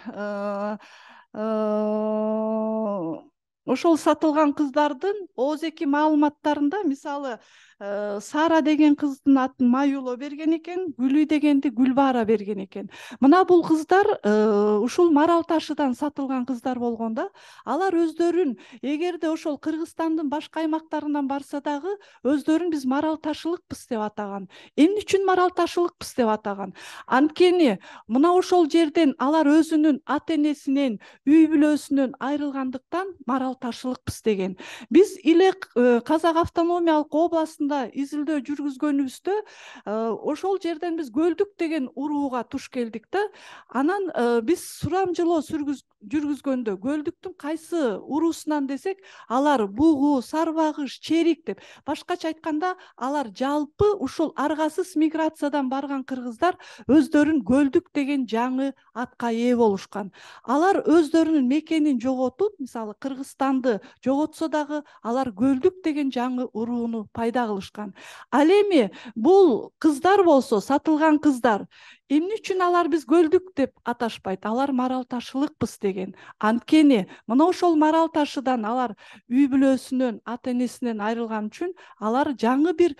ошол сатылган кыздардын ооз-эки маалыматтарында мисалы Сара деген кыздын атын Маюло берген экен, Гүлүй дегенди Гүлбара берген экен. Мына бул кыздар ушул Марал Ташыдан сатылган кыздар болгондо, алар өздөрүн эгерде ошол Кыргызстандын башка аймактарынан барса дагы өздөрүн биз Марал Ташылыкпыз деп атаган. Эмне үчүн Марал Ташылыкпыз деп атаган? Анткени мына ошол жерден алар өзүнүн ата-энесинен, үй бүлөсүнөн айрылгандыктан Марал Ташылыкпыз деген. Биз иле Казак автономиялык областында изилдөө жүргүзгөнүбүздө ошол жерден биз Көлдүк деген урууга туш келдик да. Анан биз сурамжылоо жүргүзгөндө Көлдүктүн кайсы уруусунан десек, алар Бугу, Сарбагыш, Черик деп. Башкача айтканда, алар жалпы ушул аргасыз миграциядан барган кыргыздар өздөрүн Көлдүк деген жаңы атка ээ болушкан. Алар өздөрүнүн мекенин жоготуп, мисалы Кыргызстанды жоготсо дагы, алар Көлдүк деген жаңы урууну пайда кылышкан. Ал эми бул кыздар болсо, сатылган кыздар, эмне үчүн алар биз Көлдүк деп аташпайт? Алар Марал Ташылыкпыз деген. Анткени мына ошол Марал Ташыдан алар үй бүлөсүнөн, ата-энесинен айрылган үчүн алар жаңы бир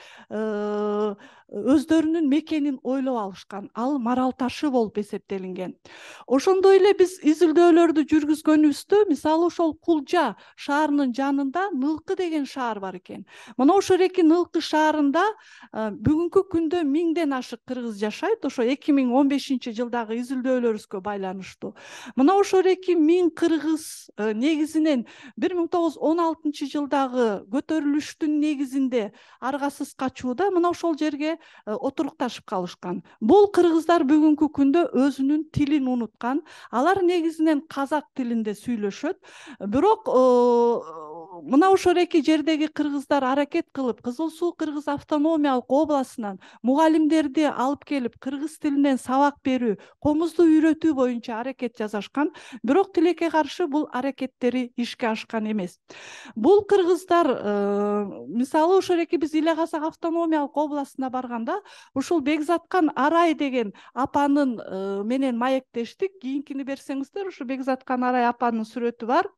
өздөрүнүн мекенин ойлоп алышкан. Ал Марал Ташы болуп эсептелинген. Ошондой эле биз изилдөөлөрдү жүргүзгөнүбүздө, мисалы ошол Кулжа шаарынын жанында Нылкы деген шаар бар экен. Мына ошол эки Нылкы шаарында бүгүнкү күндө миңден ашык кыргыз жашайт. Ошо эки миң он бешинчи жылдагы изилдөөлөрүбүзгө байланыштуу. Мына ошол эки миң кыргыз негизинен бир миң тогуз жүз он алтынчы жылдагы көтөрүлүштүн негизинде аргасыз качууда мына ошол жерге отурукташып калышкан. Бул кыргыздар бүгүнкү күндө өзүнүн тилин унуткан. Алар негизинен казак тилинде сүйлөшөт. Бирок мына ошол эки жердеги кыргыздар аракет кылып, Кызыл Суу Кыргыз автономиялык областынан мугалимдерди алып келип, кыргыз тилинен сабак берүү, комузду үйрөтүү боюнча аракет жасашкан. Бирок тилекке каршы бул аракеттери ишке ашкан эмес. Бул кыргыздар мисалы ошол эки биз Иле Казак автономиялык областына барганда, ушул Бекзаткан Арай деген апанын менен маектештик. Кийинкини берсеңиздер, ушу Бекзаткан Арай апанын сүрөтү бар.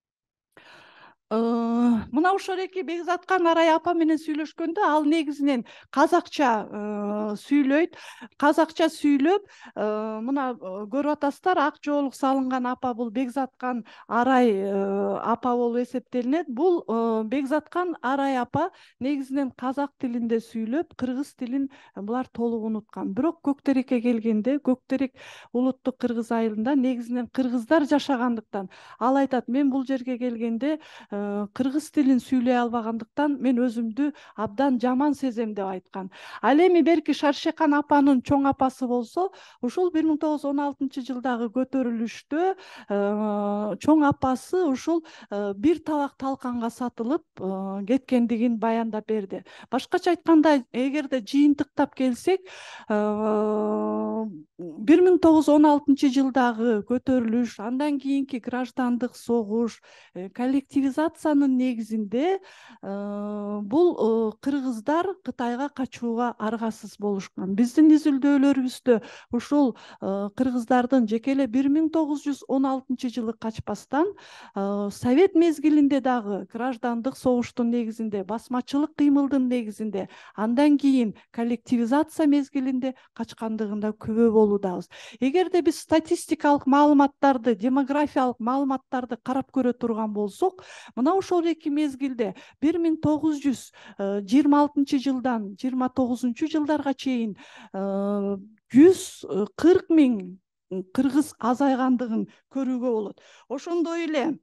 Мына ошол эки Бекзаткан Арай апа менен сүйлөшкөндө, ал негизинен казакча сүйлөйт. Казакча сүйлөп, мына көрүп атасыздар, ак жоолук салынган апа бул Бекзаткан Арай апа болуп эсептелинет. Бул Бекзаткан Арай апа негизинен казак тилинде сүйлөп, кыргыз тилин булар толук унуткан. Бирок Көктерекке келгенде, Көктерек улуттук кыргыз айылында негизинен кыргыздар жашагандыктан, ал айтат, мен бул жерге келгенде кыргыз тилин сүйлөй албагандыктан мен өзүмдү абдан жаман сезем деп айткан. Ал эми берки Шаршекан апанын чоң апасы болсо, ушул бир миң тогуз жүз он алтынчы жылдагы көтөрүлүштө чоң апасы ушул бир табак талканга сатылып кеткендигин баяндап берди. Башкача айтканда, эгерде жыйынтыктап келсек, бир миң тогуз жүз он алтынчы жылдагы көтөрүлүш, андан кийинки граждандык согуш, коллективизация коллективизациянын негизинде бул кыргыздар Кытайга качууга аргасыз болушкан. Биздин изилдөөлөрүбүздө ушул кыргыздардын жеке эле бир миң тогуз жүз он алтынчы жылы качпастан совет мезгилинде дагы граждандык согуштун негизинде, басмачылык кыймылдын негизинде, андан кийин коллективизация мезгилинде качкандыгында күбө болуудабыз. Эгерде биз статистикалык маалыматтарды, демографиялык маалыматтарды карап көрө турган болсок, мына ошол эки мезгилде бир миң тогуз жүз жыйырма алтынчы жылдан жыйырма тогузунчу жылдарга чейин жүз кырк миң кыргыз азайгандыгын көрүүгө болот. Ошондой эле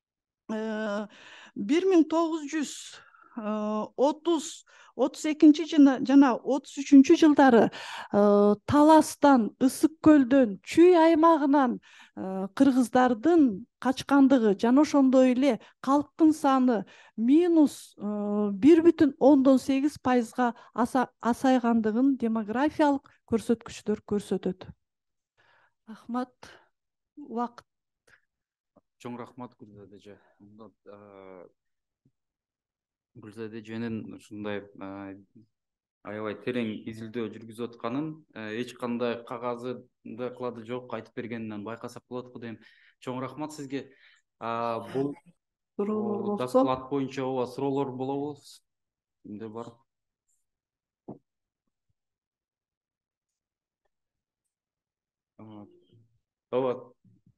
бир миң тогуз жүз отуз отуз экинчи жана отуз үчүнчү жылдары Таластан, Ысык көлдөн, Чүй аймагынан кыргыздардын качкандыгы жана ошондой эле калктын саны минус бир бүтүн ондон сегиз пайызга асайгандыгын демографиялык көрсөткүчтөр көрсөтөт. Рахмат. Убакыт. Чоң рахмат Гүлзада эже. Гүлзада эженин ушундай аябай терең изилдөө жүргүзүп атканын, эч кандай кагазы доклады жок айтып бергенинен байкасак болот го дейм. Чоң рахмат сизге. Бул доклад боюнча ооба суроолор болобу? Кимде бар? Ооба.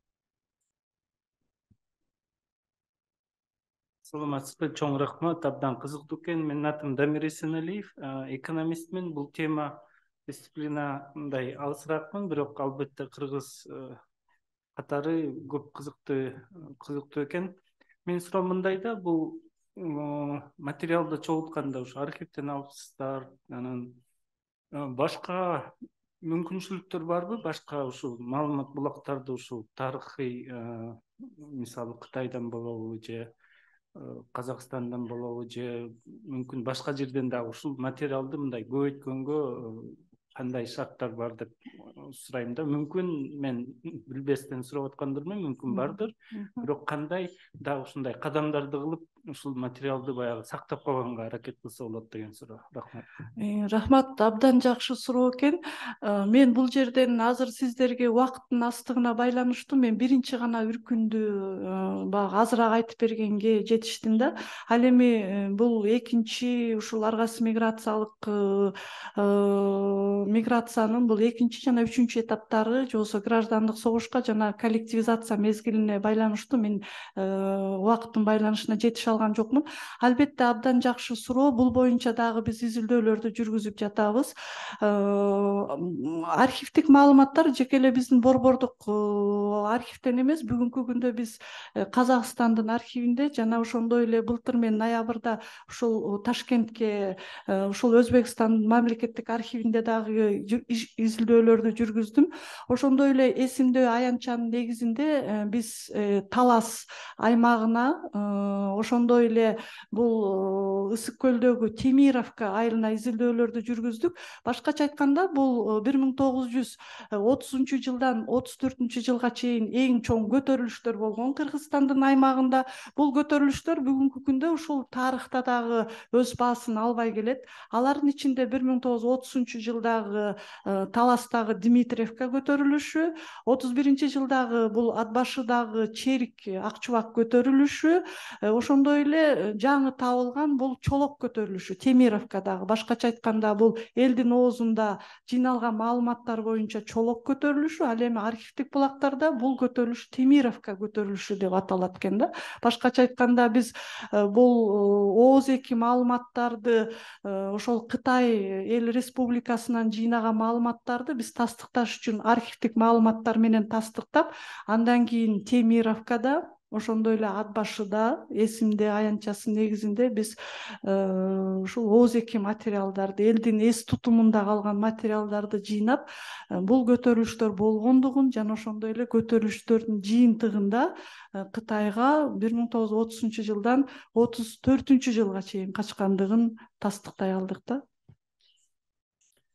Саламатсызбы, чоң рахмат, абдан кызыктуу экен. Менин атым Дамир Эсеналиев, экономистмин. Бул тема дисциплина мындай алысыраакмын, бирок албетте кыргыз катары көп кызыктуу кызыктуу экен. Менин суроом мындай да, бул материалды чогултканда ушу архивден алыпсыздар, анан башка мүмкүнчүлүктөр барбы? Башка ушул маалымат булактарды ушул тарыхый, мисалы Кытайдан болобу же Казакстандан болобу же мүмкүн башка жерден дагы ушул материалды мындай көбөйткөнгө кандай шарттар бар деп сурайм да. Мүмкүн мен билбестен сурап аткандырмын, мүмкүн бардыр. Бирок кандай дагы ушундай кадамдарды кылып ушул материалды баягы сактап калганга аракет кылса болот деген суроо. Рахмат. Рахмат, абдан жакшы суроо экен. Мен бул жерден азыр сиздерге убакыттын астыгына байланыштуу мен биринчи гана үркүндү баягы азыраак айтып бергенге жетиштим да. Ал эми бул экинчи ушул аргасы миграциялык миграциянын бул экинчи жана үчүнчү этаптары же болбосо граждандык согушка жана коллективизация мезгилине байланыштуу мен убакыттын байланышына жетише алган жокмун. Албетте абдан жакшы суроо. Бул боюнча дагы биз изилдөөлөрдү жүргүзүп жатабыз. Архивдик маалыматтар жеке эле биздин борбордук архивден эмес, бүгүнкү күндө биз Казакстандын архивинде жана ошондой эле былтыр мен ноябрда ушул Ташкентке ушул Өзбекстандын мамлекеттик архивинде дагы изилдөөлөрдү жүргүздүм. Ошондой эле эсимдөө аянтчанын негизинде биз Талас аймагына, ошондой эле бул Ысык көлдөгү Темировка айылына изилдөөлөрдү жүргүздүк. Башкача айтканда, бул бир миң тогуз жүз отузунчу жылдан отуз төртүнчү жылга чейин эң чоң көтөрүлүштөр болгон Кыргызстандын аймагында. Бул көтөрүлүштөр бүгүнкү күндө ушул тарыхта дагы өз баасын албай келет. Алардын ичинде бир миң тогуз жүз отузунчу жылдагы Таластагы Дмитриевка көтөрүлүшү, отуз биринчи жылдагы бул Атбашыдагы Черик Акчубак көтөрүлүшү, ошондой эле жаңы табылган бул Чолок көтөрүлүшү Темировкадагы. Башкача айтканда, бул элдин оозунда жыйналган маалыматтар боюнча Чолок көтөрүлүшү, ал эми архивдик булактарда бул көтөрүлүш Темировка көтөрүлүшү деп аталат экен да. Башкача айтканда, биз бул ооз эки маалыматтарды, ошол Кытай эл республикасынан жыйнаган маалыматтарды биз тастыкташ үчүн архивдик маалыматтар менен тастыктап, андан кийин Темировкада, ошондой эле Атбашыда эсимде аянтчасынын негизинде биз ушул ооз эки материалдарды, элдин эс тутумунда калган материалдарды жыйнап, бул көтөрүлүштөр болгондугун жана ошондой эле көтөрүлүштөрдүн жыйынтыгында Кытайга бир миң тогуз жүз отузунчу жылдан отуз төртүнчү жылга чейин качкандыгын тастыктай алдык да.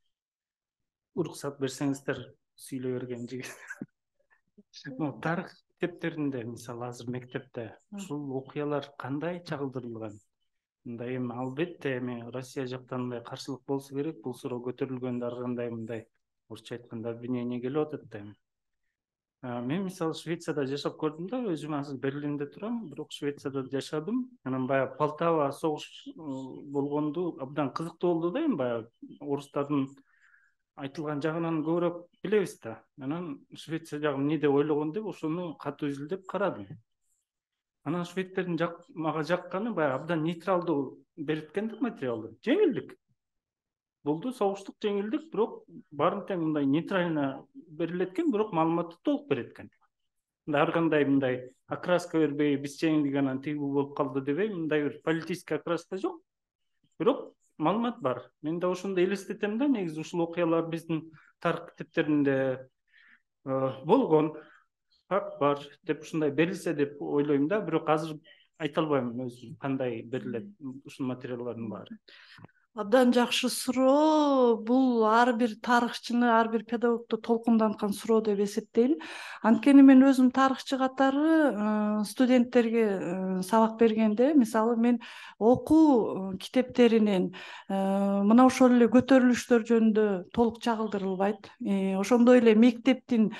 Уруксат берсеңиздер, сүйлөй берген жигит. Тарых китептеринде, мисалы азыр мектепте ушул окуялар кандай чагылдырылган? Мындай эми албетте эми Россия жактан мындай каршылык болсо керек, бул суроо көтөрүлгөндө ар кандай мындай орусча айтканда обвинение келип атат да эми. Мен мисалы Швецияда жашап көрдүм да, өзүм азыр Берлинде турам, бирок Швецияда жашадым. Анан баягы Полтава согуш болгонду абдан кызыктуу болду да, эми баягы орустардын айтылган жагынан көбүрөөк билебиз да. Анан Швеция жагы эмне деп ойлогон деп ошону катуу изилдеп карадым. Анан шведтердин мага жакканы баягы абдан нейтралдуу берип экен да материалды. Жеңилдик. Болду, согуштук жеңилдик, бирок баарын тең мындай нейтрально берилет экен, бирок маалыматты толук берет экен. Ар кандай мындай окраска бербей, биз жеңилдик анан тиги болуп калды дебей, мындай бир политический окраска жок. Бирок маалымат бар. Мен да ошондо элестетем да, негизи ушул окуялар биздин тарых китептеринде болгон, факт бар деп ушундай берилсе деп ойлойм да, бирок азыр айта албайм өзүм кандай берилет ушул материалдардын баары. Абдан жакшы суроо. Бул ар бир тарыхчыны, ар бир педагогду толкунданткан суроо деп эсептейм. Анткени мен өзүм тарыхчы катары студенттерге сабак бергенде, мисалы мен окуу китептеринен мына ошол эле көтөрүлүштөр жөнүндө толук чагылдырылбайт. Ошондой эле мектептин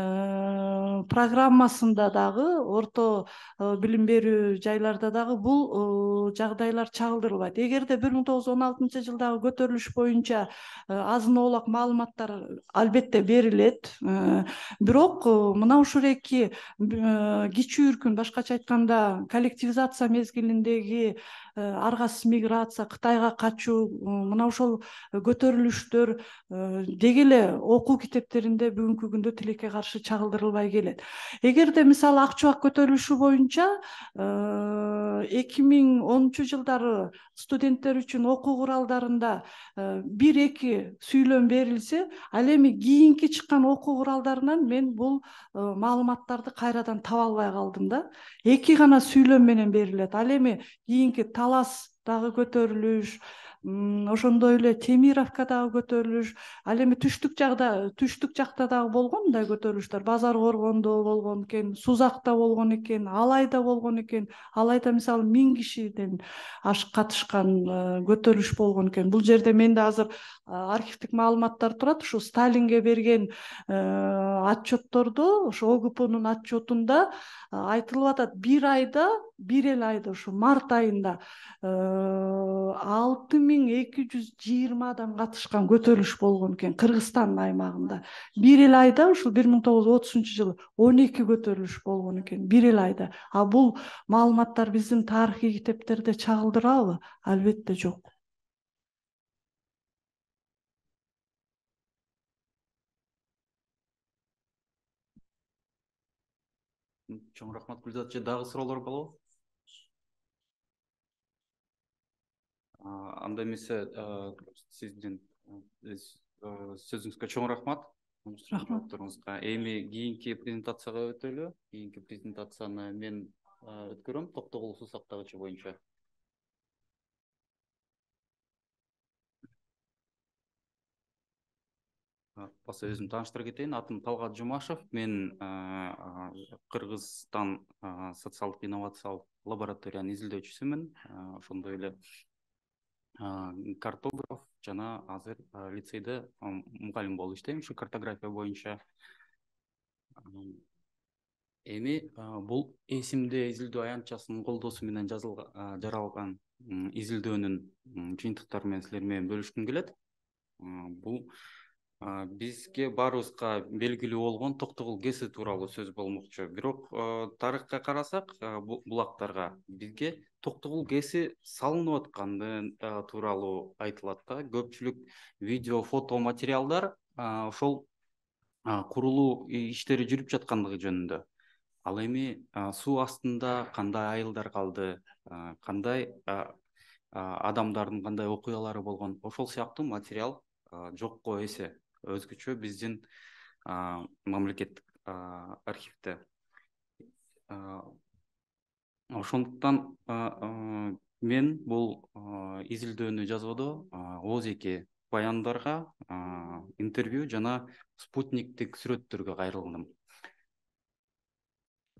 программасында дагы, орто билим берүү жайларда дагы бул жагдайлар чагылдырылбайт. Эгерде бир миң тогуз жүз он алтынчы жылдагы көтөрүлүш боюнча азын оолак маалыматтар албетте берилет, бирок мына ушул эки кичүүркүн, башкача айтканда коллективизация мезгилиндеги аргасыз миграция, Кытайга качуу, мына ошол көтөрүлүштөр деги эле окуу китептеринде бүгүнкү күндө тилекке каршы чагылдырылбай келет. Эгерде мисалы Ак чубак көтөрүлүшү боюнча эки миң онунчу жылдары студенттер үчүн окуу куралдарында бир эки сүйлөм берилсе, ал эми кийинки чыккан окуу куралдарынан мен бул маалыматтарды кайрадан таба албай калдым да. Эки гана сүйлөм менен берилет. Ал эми кийинки Талас дагы көтөрүлүш, ошондой эле Темировка дагы көтөрүлүш, ал эми түштүк жакта түштүк жакта дагы болгон мындай көтөрүлүштөр. Базар Коргондо болгон экен, Сузакта болгон экен, Алайда болгон экен. Алайда мисалы миң кишиден ашык катышкан көтөрүлүш болгон экен. Бул жерде менде азыр архивдик маалыматтар турат. Ушу Сталинге берген отчеттордо, ошо ОГПнун отчетунда айтылып атат, бир айда, бир эле айда, ушу март айында алты миң эки жүз жыйырма адам катышкан көтөрүлүш болгон экен Кыргызстан аймагында. Бир эле айда, ушул бир миң тогуз жүз отузунчу жылы он эки көтөрүлүш болгон экен, бир эле айда. А бул маалыматтар биздин тарыхый китептерде чагылдырабы? Албетте жок. Чоң рахмат, Гүлзатчы. Дагы суроолор болобу? Анда эмесе сиздин сөзүңүзгө чоң рахмат. Рахматыңызга. Эми кийинки презентацияга өтөлү. Кийинки презентацияны мен өткөрөм, Токтогул суу сактагычы боюнча. Баса өзүм тааныштырып кетейин. Атым Талгат Жумашев. Мен Кыргызстан социалдык инновациялык лабораториянын изилдөөчүсүмүн. Ошондой эле картограф жана азыр лицейде мугалим болуп иштейм, ушу картография боюнча. Эми бул эсимде изилдөө аянтчасынын колдоосу менен жазылган жаралган изилдөөнүн жыйынтыктары менен силер менен бөлүшкүм келет. Бул бизге баарыбызга белгилүү болгон Токтогул ГЭСи тууралуу сөз болмокчу. Бирок тарыхка карасак, булактарга бизге Токтогул ГЭСи салынып атканы тууралуу айтылат да. Көпчүлүк видео, фото материалдар ошол курулуу иштери жүрүп жаткандыгы жөнүндө. Ал эми суу астында кандай айылдар калды, кандай адамдардын кандай окуялары болгон, ошол сыяктуу материал жокко эсе. Өзгөчө биздин мамлекеттик архивде. Ошондуктан мен бул изилдөөнү жазуудо ооз-эки баяндарга, интервью жана спутниктик сүрөттөргө кайрылдым.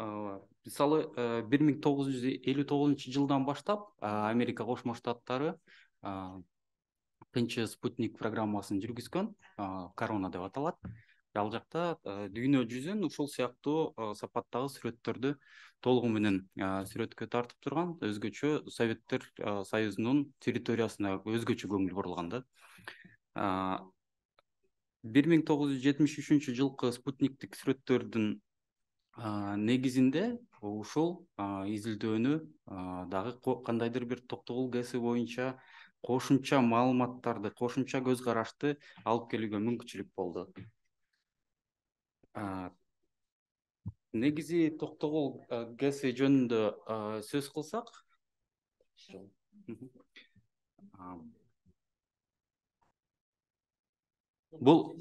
мисалы бир миң тогуз жүз элүү тогузунчу жылдан баштап Америка Кошмо Штаттары тынчы спутник программасын жүргүзгөн, корона деп аталат. Ал жакта дүйнө жүзүн ушул сыяктуу сапаттагы сүрөттөрдү толугу менен сүрөткө тартып турган, өзгөчө Советтер Союзунун территориясына өзгөчө көңүл бурулган да. бир миң тогуз жүз жетимиш үчүнчү жылкы спутниктик сүрөттөрдүн негизинде ушул изилдөөнү дагы кандайдыр бир токтогул гэси боюнча кошумча маалыматтарды, кошумча көз карашты алып келүүгө мүмкүнчүлүк болду. Негизи токтогул гэси жөнүндө сөз кылсак, бул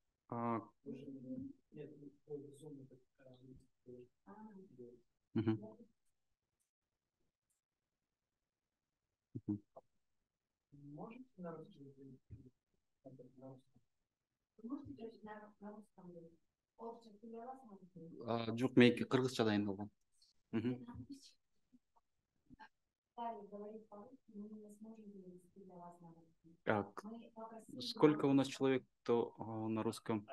жок, меники кыргызча дайындалган. Сколько у нас человек то на русском?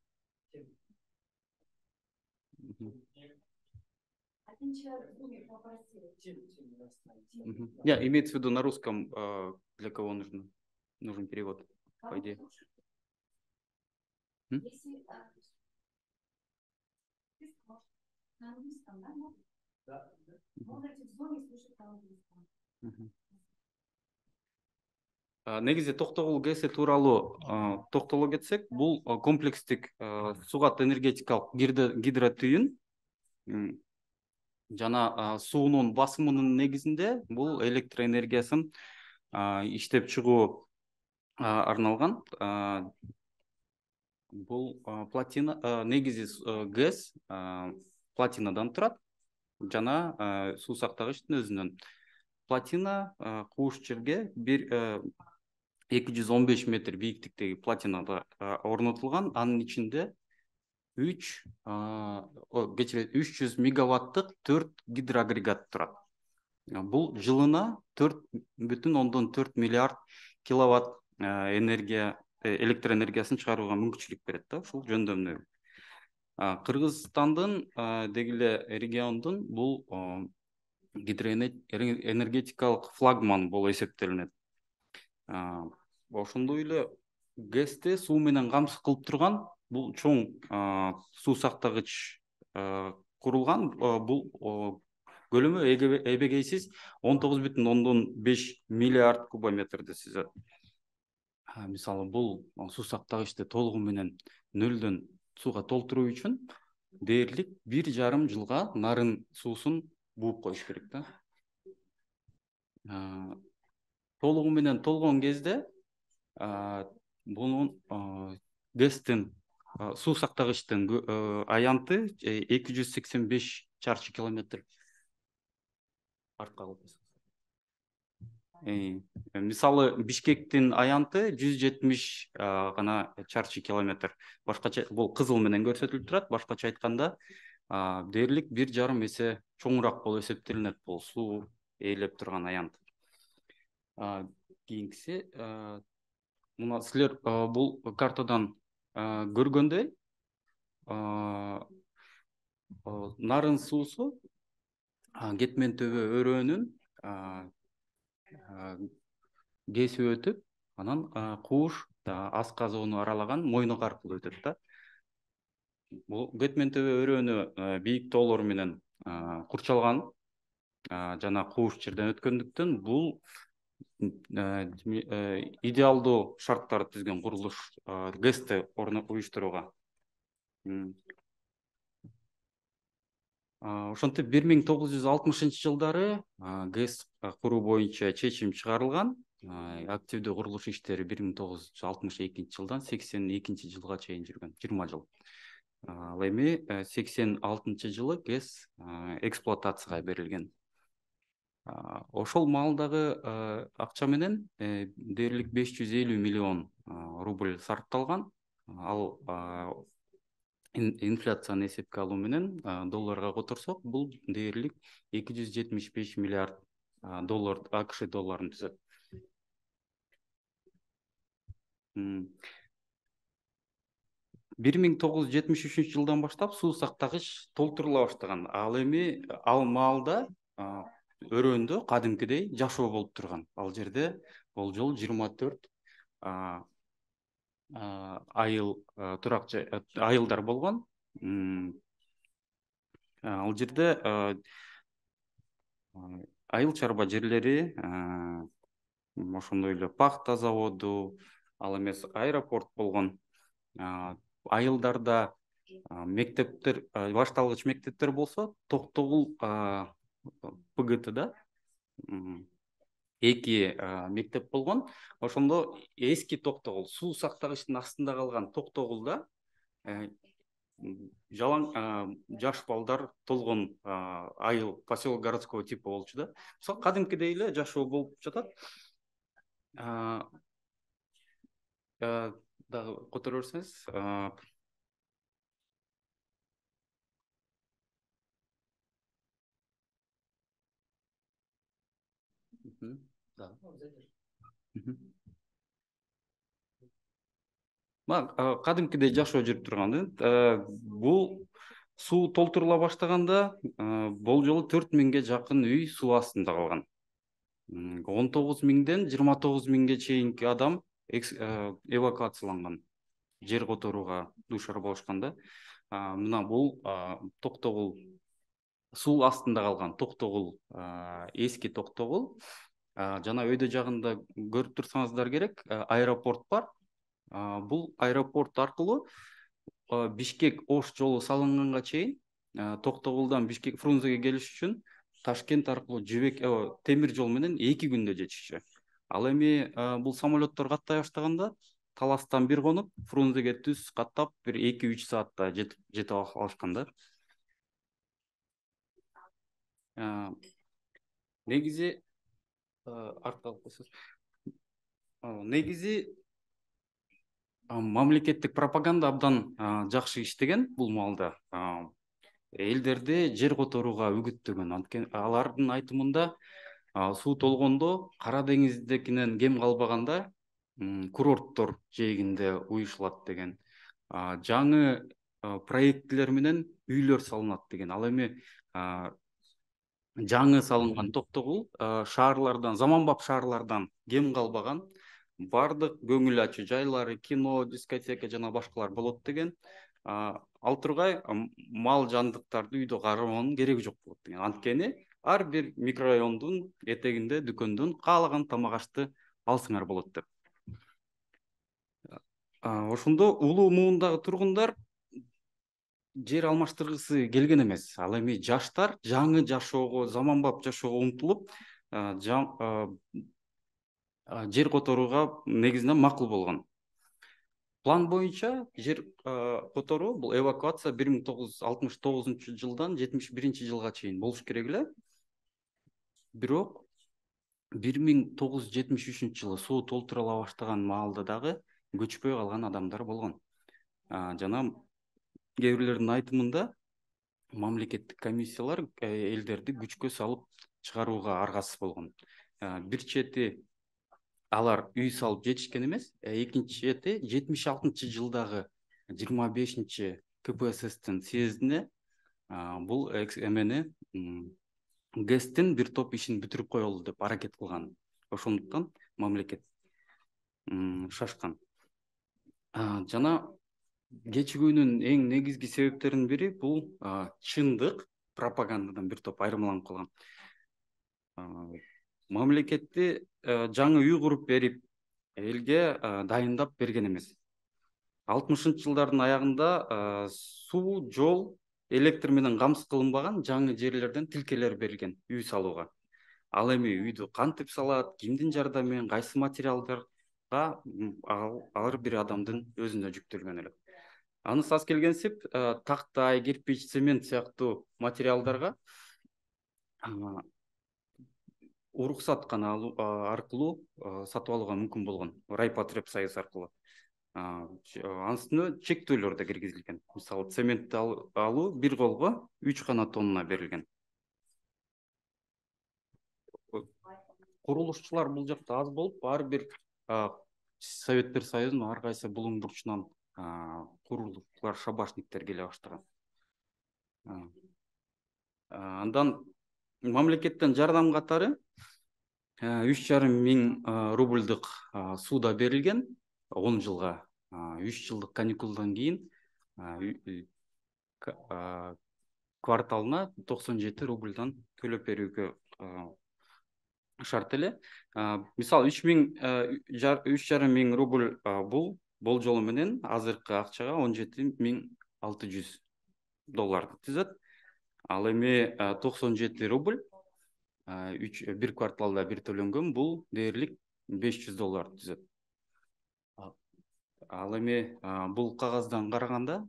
Я имеется в виду на русском, для кого нужен нужен перевод, по идее. Негизи токтогул гэси тууралуу токтоло кетсек, бул комплекстик сугат энергетикалык гидротүйүн жана суунун басымынын негизинде бул электр энергиясын иштеп чыгуу арналган. Бул платина, негизи гэс платинадан турат жана суу сактагычтын өзүнөн. Платина кууш жерге бир эки жүз он беш метр бийиктиктеги платинада орнотулган. Анын ичинде үч жүз мегаваттык төрт гидроагрегат турат. Бул жылына төрт бүтүн ондон төрт миллиард киловатт энергия, электр энергиясын чыгарууга мүмкүнчүлүк берет да ушул жөндөмдө. Кыргызстандын дегиле региондун бул гидроэнергетикалык флагман болуп эсептелинет. Ошондой эле гэсти суу менен камсыз кылып турган бул чоң суу сактагыч курулган. Бул көлөмү эбегейсиз он тогуз бүтүн ондон беш миллиард кубометрди сүзөт. Мисалы, бул суу сактагычты толугу менен нөлдөн сууга толтуруу үчүн дээрлик бир жарым жылга нарын суусун бууп коюш керек да. Толугу менен толгон кезде бунун гэстин суу сактагычтын аянты эки жүз сексен беш чарчы километр. Мисалы, Бишкектин аянты жүз жетимиш гана чарчы километр. Башкача бул кызыл менен көрсөтүлүп турат. Башкача айтканда, дээрлик бир жарым эсе чоңураак болуп эсептелинет бул суу ээлеп турган аянт. Кийинкиси, мына силер бул картадан көргөндөй, нарын суусу Кетмен төбө өрөөнүн кесип өтүп, анан кууш асказоону аралаган мойнок аркылуу өтөт да. Бул Кетмен төбө өрөөнү бийик тоолор менен курчалган жана кууш жерден өткөндүктөн бул идеалдуу шарттар түзгөн курулуш гэсти уюштурууга. Ошентип бир миң тогуз жүз алтымышынчы жылдары гэс куруу боюнча чечим чыгарылган. Активдүү курулуш иштери бир миң тогуз жүз алтымыш экинчи жылдан сексен экинчи жылга чейин жүргөн, жыйырма жыл. Ал эми сексен алтынчы жылы гэс эксплуатацияга берилген. Ошол маалдагы акча менен дээрлик беш жүз элүү миллион рубль сарпталган. Ал инфляцияны эсепке алуу менен долларга которсок, бул дээрлик эки жүз жетимиш беш миллиард доллар АКШ долларын түзөт. бир миң тогуз жүз жетимиш үчүнчү жылдан баштап суу сактагыч толтурула баштаган. Ал эми ал маалда өрөөндө кадимкидей жашоо болуп турган. Ал жерде болжол жыйырма төрт айыл турак айылдар болгон. Ал жерде айыл чарба жерлери, ошондой эле пахта заводу, ал эмес аэропорт болгон. Айылдарда мектептер, башталгыч мектептер болсо, Токтогул ПГТда эки мектеп болгон. Ошондо эски Токтогул, суу сактагычтын астында калган Токтогулда жалаң жаш балдар толгон айыл, поселок городского типа болчу да. Мисалы кадимкидей эле жашоо болуп жатат. Дагы которо берсеңиз. Кадимкидей жашоо жүрүп турган. Бул суу толтурула баштаганда болжолу төрт миңге жакын үй суу астында калган. он тогуз миңден жыйырма тогуз миңге чейинки адам эвакуацияланган, жер которууга дуушар болушканда. Мына бул Токтогул, суу астында калган Токтогул, эски Токтогул. Жана өйдө жагында көрүп турсаңыздар керек, аэропорт бар. Бул аэропорт аркылуу Бишкек Ош жолу салынганга чейин Токтогулдан Бишкек Фрунзеге келиш үчүн Ташкент аркылуу жибек темир жол менен эки күндө жетишчү. Ал эми бул самолеттор каттай баштаганда Таластан бир конуп, Фрунзеге түз каттап, бир эки үч саатта жетип алышканда. Негизи негизи мамлекеттик пропаганда абдан жакшы иштеген бул маалда. Элдерди жер которууга үгүттөгөн. Анткени алардын айтымында суу толгондо Кара деңиздекинен кем калбаганда курорттор жээгинде уюшулат деген. Жаңы проекттер менен үйлөр салынат деген. Ал эми жаңы салынган Токтогул шаарлардан, заманбап шаарлардан кем калбаган, бардык көңүл ачуу жайлары, кино, дискотека жана башкалар болот деген. Ал тургай мал жандыктарды үйдө кароонун кереги жок болот деген. Анткени ар бир микрорайондун этегинде дүкөндөн каалаган тамак ашты алсыңар болот деп. Ошондо улуу муундагы тургундар жер алмаштыргысы келген эмес. Ал эми жаштар жаңы жашоого, заманбап жашоого умтулуп, жер которууга негизинен макул болгон. План боюнча жер которуу, бул эвакуация бир миң тогуз жүз алтымыш тогузунчу жылдан жетимиш биринчи жылга чейин болуш керек эле. Бирок бир миң тогуз жүз жетимиш үчүнчү жылы суу толтурула баштаган маалда дагы көчпөй калган адамдар болгон. Жана кээ бирлердин айтымында мамлекеттик комиссиялар элдерди күчкө салып чыгарууга аргасыз болгон. Бир чети алар үй салып жетишкен эмес, экинчи чети жетимиш алтынчы жылдагы жыйырма бешинчи КПССтин съездине бул эмени ГЭСтин бир топ ишин бүтүрүп коелу деп аракет кылган. Ошондуктан мамлекет шашкан. Жана кечигүүнүн эң негизги себептеринин бири бул чындык пропагандадан бир топ айырмаланып калган. Мамлекетти жаңы үй куруп берип, элге дайындап берген эмес. алтымышынчы жылдардын аягында суу, жол, электр менен камсыз кылынбаган жаңы жерлерден тилкелер берилген үй салууга. Ал эми үйдү кантип салат, кимдин жардамы менен, кайсы материалдарга ар бир адамдын өзүнө жүктөлгөн эле. Анысы аз келгенсип, тактай, кирпич, цемент сыяктуу материалдарга уруксат гана аркылуу сатып алууга мүмкүн болгон. Райпотребсоюз аркылуу. анын үстүнө чектөөлөр да киргизилген. Мисалы цементти алуу бир колго үч гана тонна берилген. Курулушчулар бул жакта аз болуп, ар бир Советтер Союзунун ар кайсы булуң бурчунан курулушчулар, шабашниктер келе баштаган. Андан мамлекеттен жардам катары үч жарым миң рубльдык сууда берилген он жылга. үч жылдык каникулдан кийин кварталына токсон жети рубльдан төлөп берүүгө шарт эле. Мисалы үч жарым миң рубль бул болжол менен азыркы акчага он жети миң алты жүз долларды түзөт. Ал эми токсон жети рубль бир кварталда бир төлөнгөн бул дээрлик беш жүз доллар түзөт. Ал эми бул кагаздан караганда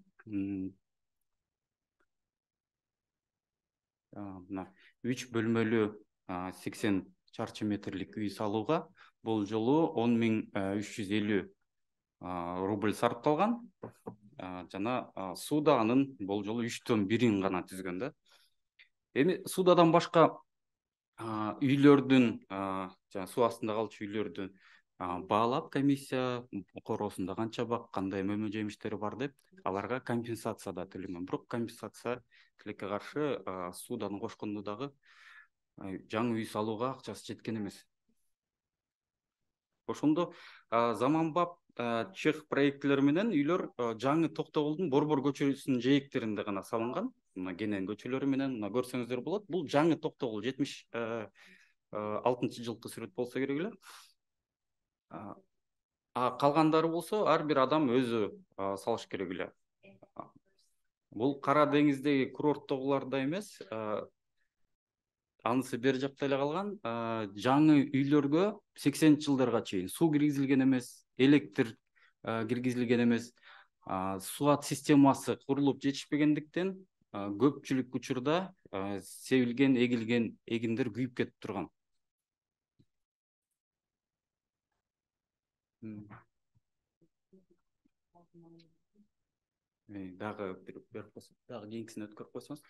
үч бөлмөлүү сексен чарчы метрлик үй салууга болжолу он миң үч жүз элүү рубль сарпталган. Жана сууда анын болжолу үчтөн бирин гана түзгөн да. Эми суудадан башка үйлөрдүн, жана суу астында калчу үйлөрдүн баалап комиссия короосунда канча бак, кандай мөмө жемиштери бар деп, аларга компенсация да төлөнгөн. Бирок компенсация тилекке каршы суудан кошкондо дагы жаңы үй салууга акчасы жеткен эмес. Ошондо заманбап чех проектилери менен үйлөр жаңы Токтогулдун Борбор көчөсүнүн жээктеринде гана салынган. Мына Кенен көчөлөрү менен мына көрсөңүздөр болот. Бул жаңы Токтогул жетимиш алтынчы жылкы сүрөт болсо керек эле. А калгандары болсо ар бир адам өзү салыш керек эле. Бул Кара деңиздеги курорттогуларда эмес, анысы бер жакта эле калган. Жаңы үйлөргө сексенинчи жылдарга чейин суу киргизилген эмес, электр киргизилген эмес. Суат системасы курулуп жетишпегендиктен көпчүлүк учурда себилген, эгилген эгиндер күйүп кетип турган. Дагы бир дагы кийинкисине өткөрүп койсоңуз.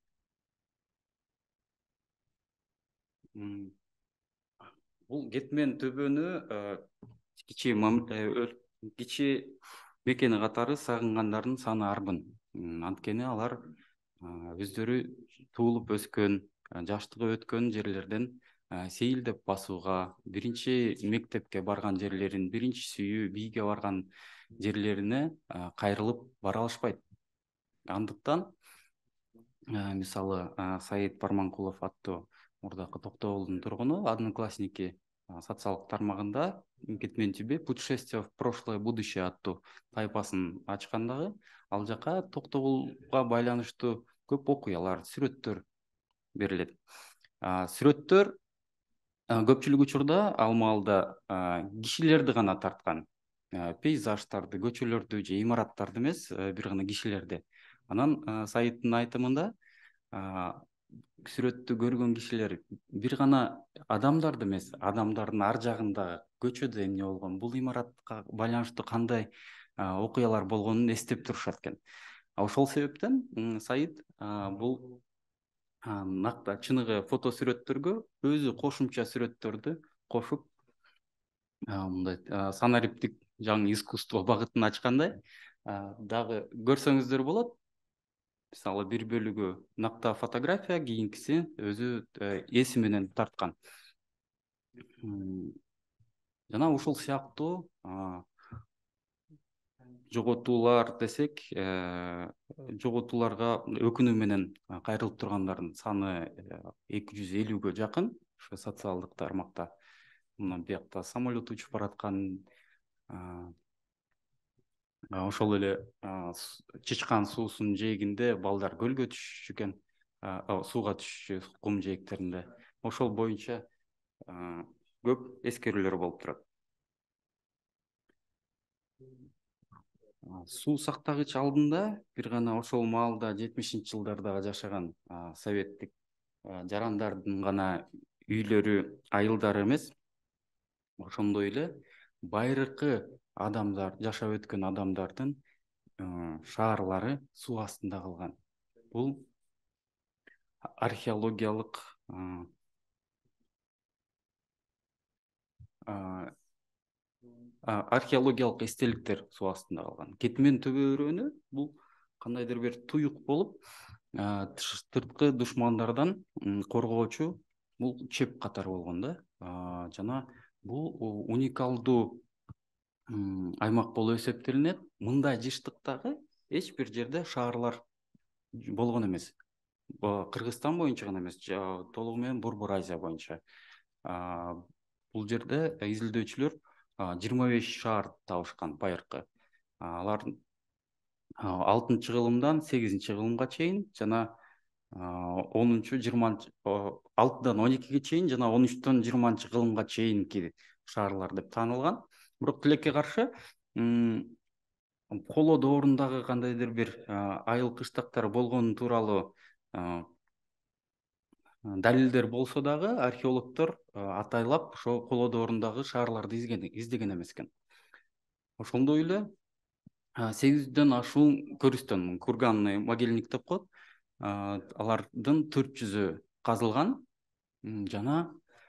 Бул Кетмен төбөнү кичи кичи мекени катары сагынгандардын саны арбын. Анткени алар өздөрү туулуп өскөн, жаштыгы өткөн жерлерден сейилдеп басууга, биринчи мектепке барган жерлерин, биринчи сүйүү, бийге барган жерлерине кайрылып бара алышпайт. Андыктан мисалы Саид Парманкулов аттуу мурдакы Токтогулдун тургуну одноклассники социалдык тармагында Кетмен түбө путешествие в прошлое будущее аттуу тайпасын ачкандагы, ал жака Токтогулга байланыштуу көп окуялар, сүрөттөр берилет. Сүрөттөр көпчүлүк учурда ал маалда кишилерди гана тарткан. Пейзаждарды, көчөлөрдү же имараттарды эмес, бир гана кишилерди. Анан Саидтин айтымында сүрөттү көргөн кишилер бир гана адамдарды эмес, адамдардын ар жагындагы көчөдө эмне болгон, бул имаратка байланыштуу кандай окуялар болгонун эстеп турушат экен. Ошол себептен Саид бул накта чыныгы фото сүрөттөргө өзү кошумча сүрөттөрдү кошуп, мындай санариптик жаңы искусство багытын ачкандай дагы көрсөңүздөр болот. Мисалы бир бөлүгү накта фотография, кийинкиси өзү эси менен тарткан. Жана ушул сыяктуу жоготуулар десек, жоготууларга өкүнүү менен кайрылып тургандардын саны эки жүз элүүгө жакын ошо социалдык тармакта. Мына биякта самолет учуп бараткан, ошол эле Чычкан суусунун жээгинде балдар көлгө түшүшү экен, сууга түшүшү кум жээктеринде. Ошол боюнча көп эскерүүлөр болуп турат. Суу сактагыч алдында бир гана ошол маалда жетимишинчи жылдардагы жашаган советтик жарандардын гана үйлөрү, айылдары эмес, ошондой эле байыркы адамдар, жашап өткен адамдардың шаарлары су астында қалған. Бұл археологиялық археологиялық естеліктер су астында қалған. Кетмен төбе өрені бұл қандайдыр бір тұйық болып, сыртқы дұшмандардан қорғаучу бұл чеп қатар болғанда. Жана бұл уникалдуу аймақ болуп эсептелинет. Мындай жыштыктагы эч бир жерде шаарлар болгон эмес. Кыргызстан боюнча гана эмес, толугу менен Борбор Азия боюнча. Бул жерде изилдөөчүлөр жыйырма беш шаар табышкан байыркы. Алар алтынчы кылымдан сегизинчи кылымга чейин жана онунчу жыйырманчы алтыдан он экиге чейин жана он үчтөн жыйырманчы кылымга чейинки шаарлар деп таанылган. Бирок тилекке каршы коло доорундагы кандайдыр бир айыл кыштактар болгону тууралуу далилдер болсо дагы археологдор атайлап ошо коло доорундагы шаарларды издеген эмес экен. Ошондой эле сегиз жүздөн ашуун көрүстөн, курганный могильник деп коет, алардын төрт жүзү казылган жана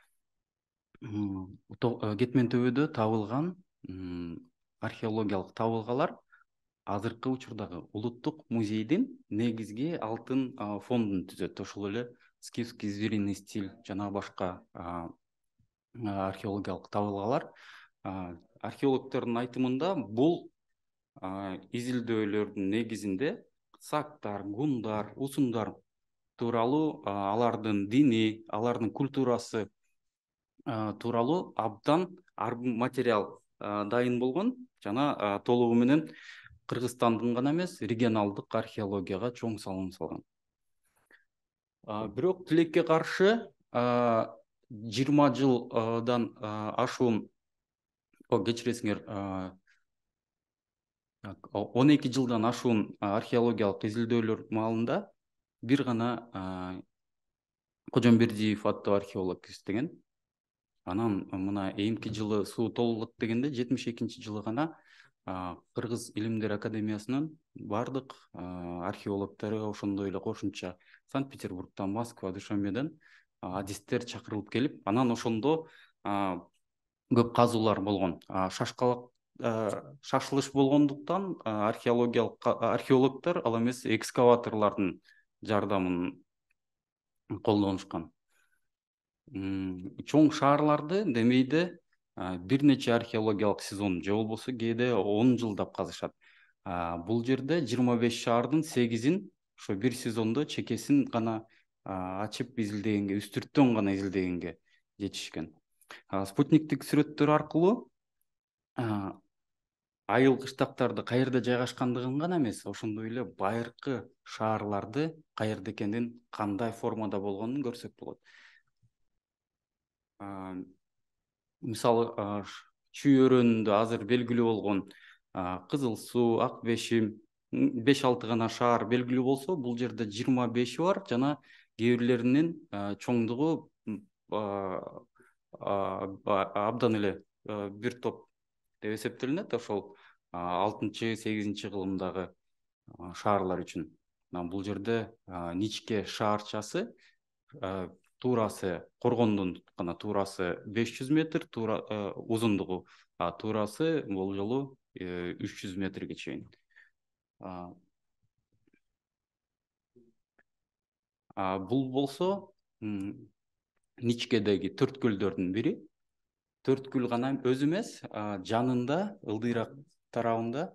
Кетмен төбөдө табылган археологиялык табылгалар азыркы учурдагы улуттук музейдин негизги алтын фондун түзөт. Ошол эле скифский звериный стиль жана башка археологиялык табылгалар. Археологдордун айтымында бул изилдөөлөрдүн негизинде сактар, гундар, усундар тууралуу, алардын дини, алардын культурасы тууралуу абдан материал дайын болгон жана толугу менен Кыргызстандын гана эмес, регионалдык археологияга чоң салым салган. Бирок тилекке каршы жыйырма жылдан ашуун, кечиресиңер, он эки жылдан ашуун археологиялык изилдөөлөр маалында бир гана Кожомбердиев аттуу археолог издеген. Анан мына эми жылы суу толулат дегенде жетимиш экинчи жылы гана Кыргыз илимдер академиясынын бардык археологдору, ошондой эле кошумча Санкт-Петербургдан, Москва, Душанбеден адистер чакырылып келип, анан ошондо көп казуулар болгон. Шашкалак шашылыш болгондуктан археологиялык археологдор ал эмес экскаваторлордун жардамын колдонушкан. Чоң шаарларды демейде бир нече археологиялык сезон же болбосо кээде он жылдап казышат. Бул жерде жыйырма беш шаардын сегизин ошо бир сезондо чекесин гана ачып изилдегенге, үстүрттөн гана изилдегенге жетишкен. Спутниктик сүрөттөр аркылуу айыл кыштактарды каерде жайгашкандыгын гана эмес, ошондой эле байыркы шаарларды каерде экенин, кандай формада болгонун көрсөк болот. Мисалы, Чүй өрөөнүндө азыр белгилүү болгон Кызыл Суу, Ак Бешим, беш алты гана шаар белгилүү болсо, бул жерде жыйырма беши бар жана кээ бирлеринин чоңдугу абдан эле бир топ деп эсептелинет. Ошол алтынчы сегизинчи кылымдагы шаарлар үчүн. Бул жерде Ничке шаарчасы туурасы, коргондун гана туурасы беш жүз метр, узундугу туурасы бул жолу үч жүз метрге чейин. Бул болсо Ничкедеги төрт көлдөрдүн бири. Төрт көл гана өзү эмес, жанында, ылдыйраак тарабында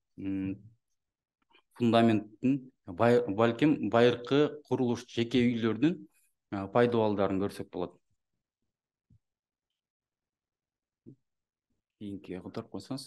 фундаменттин, балким байыркы курулуш жеке үйлөрдүн пайдабалдарын көрсөк болот. Кийинкиге которуп койсоңуз.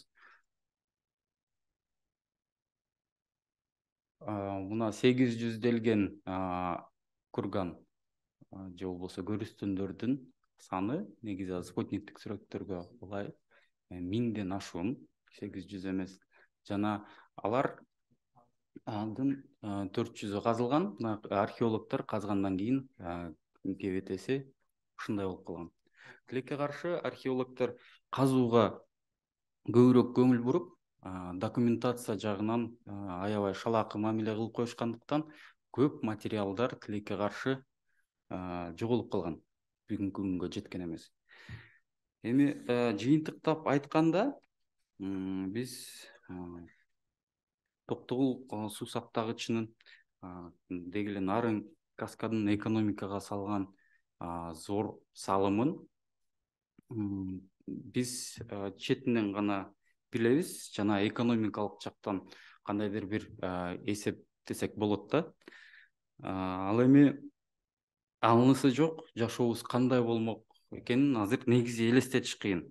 Мына сегиз жүзделген курган же болбосо көрүстөндөрдүн саны негизи спутниктик сүрөттөргө ылайык миңден ашуун, сегиз жүз эмес. Жана алар андын төрт жүзү казылган, археологдор казгандан кийин кебетеси ушундай болуп калган. Тилекке каршы археологдор казууга көбірек көңіл бұрып, документация жағынан аябай шалақы мамиле қылып қойышқандықтан көп материалдар тілекке қаршы жоғалып қалған, бүгінгі күнге жеткен емес. Эми жыйынтыктап айтканда, биз Токтогул суу сактагычынын деги эле Нарын каскадынын экономикага салган зор салымын биз четинен гана билебиз, жана экономикалык жактан кандайдыр бир эсептесек болот да. Ал эми алынысы жок, жашообуз кандай болмок экенин азыр негизи элестетиш кыйын.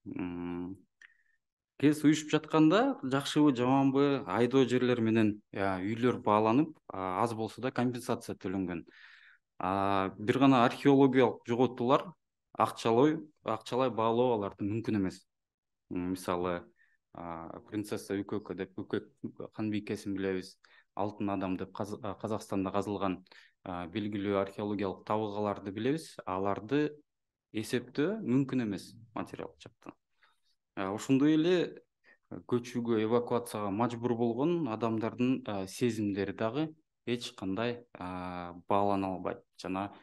Кез уюшуп жатканда жакшыбы жаманбы айдоо жерлер менен үйлөр бааланып, аз болсо да компенсация төлөнгөн. Бир гана археологиялык жоготуулар акчалай акчалай баалоо аларды мүмкүн эмес. Мисалы, принцесса Үкөкө деп Үкөк ханбикесин билебиз, алтын адам деп Казакстанда казылган белгилүү археологиялык табылгаларды билебиз. Аларды эсептөө мүмкүн эмес материалдык жактан. Ошондой эле көчүүгө, эвакуацияга мажбур болгон адамдардын сезимдери дагы эч кандай баалана албайт. Жана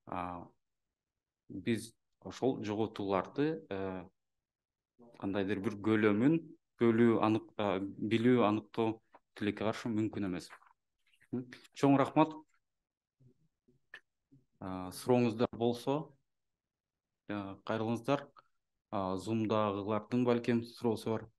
биз ошол жоготууларды кандайдыр бир көлөмүн билүү, аныктоо тилекке каршы мүмкүн эмес. Чоң рахмат. Сурооңуздар болсо, кайрылыңыздар. Зумдагылардын балким суроосу бар.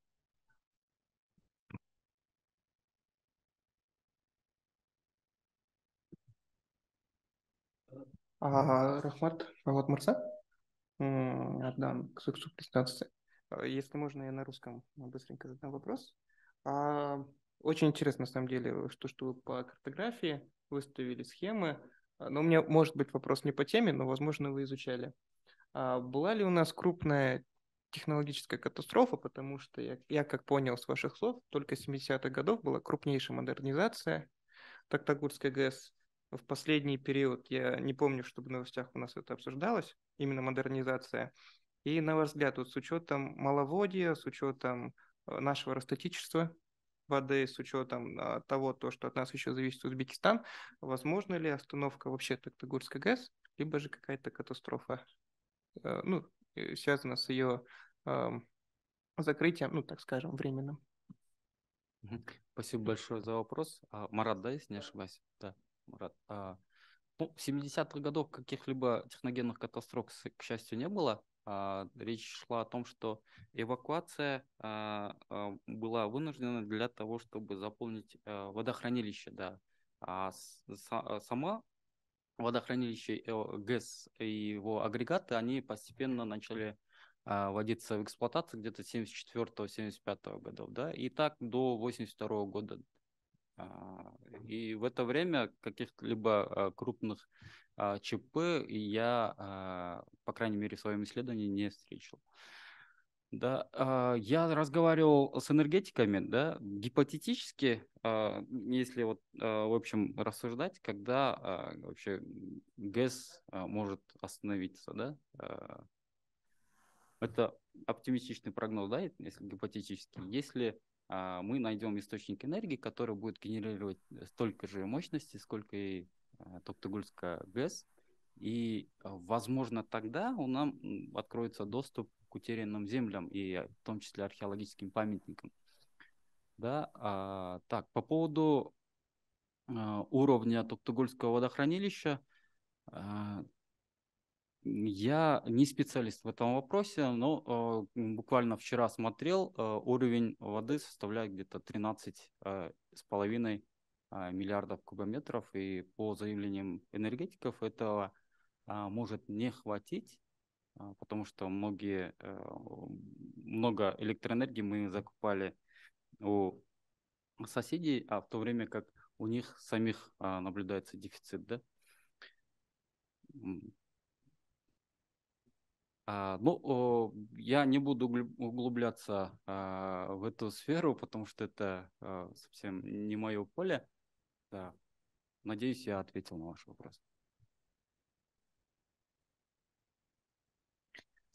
Рахмат, Павлов Мурса. Отдам к презентации. Если можно, я на русском быстренько задам вопрос. Очень интересно, на самом деле, что, что вы по картографии выставили схемы. Но у меня может быть вопрос не по теме, но, возможно, вы изучали. Была ли у нас крупная технологическая катастрофа, потому что я, я как понял с ваших слов, только с семидесятых годов была крупнейшая модернизация Токтагульской ГЭС. В последний период, я не помню, чтобы в новостях у нас это обсуждалось, именно модернизация. И, на ваш взгляд, вот с учетом маловодья, с учетом нашего расточительства воды, с учетом того, то, что от нас еще зависит Узбекистан, возможно ли остановка вообще Токтагульской ГЭС, либо же какая-то катастрофа, ну, связана с ее э, закрытием, ну, так скажем, временным? Спасибо большое за вопрос. Марат, да, если не ошибаюсь? Да, Марат. Ну, в семидесятых годах каких-либо техногенных катастроф, к счастью, не было. Речь шла о том, что эвакуация была вынуждена для того, чтобы заполнить водохранилище, да. А сама водохранилище ГЭС и его агрегаты, они постепенно начали вводиться в эксплуатацию где-то с семьдесят четвёртого — семьдесят пятого годов, да, и так до восемьдесят второго года. И в это время каких-либо крупных ЧП я, по крайней мере, в своем исследовании не встретил. Да, я разговаривал с энергетиками, да, гипотетически, если вот, в общем, рассуждать, когда вообще ГЭС может остановиться, да. Это оптимистичный прогноз, да, если гипотетически. Если а, мы найдем источник энергии, который будет генерировать столько же мощности, сколько и а, Токтагульская ГЭС, и, возможно, тогда у нас откроется доступ к утерянным землям и в том числе археологическим памятникам. Да, а, так, по поводу а, уровня Токтагульского водохранилища, а, я не специалист в этом вопросе, но э, буквально вчера смотрел, э, уровень воды составляет где-то тринадцать с половиной миллиардов кубометров, и по заявлениям энергетиков этого э, может не хватить, э, потому что многие, э, много электроэнергии мы закупали у соседей, а в то время как у них самих э, наблюдается дефицит, да? А, ну, о, я не буду углубляться а, в эту сферу, потому что это а, совсем не мое поле. Да. Надеюсь, я ответил на ваш вопрос.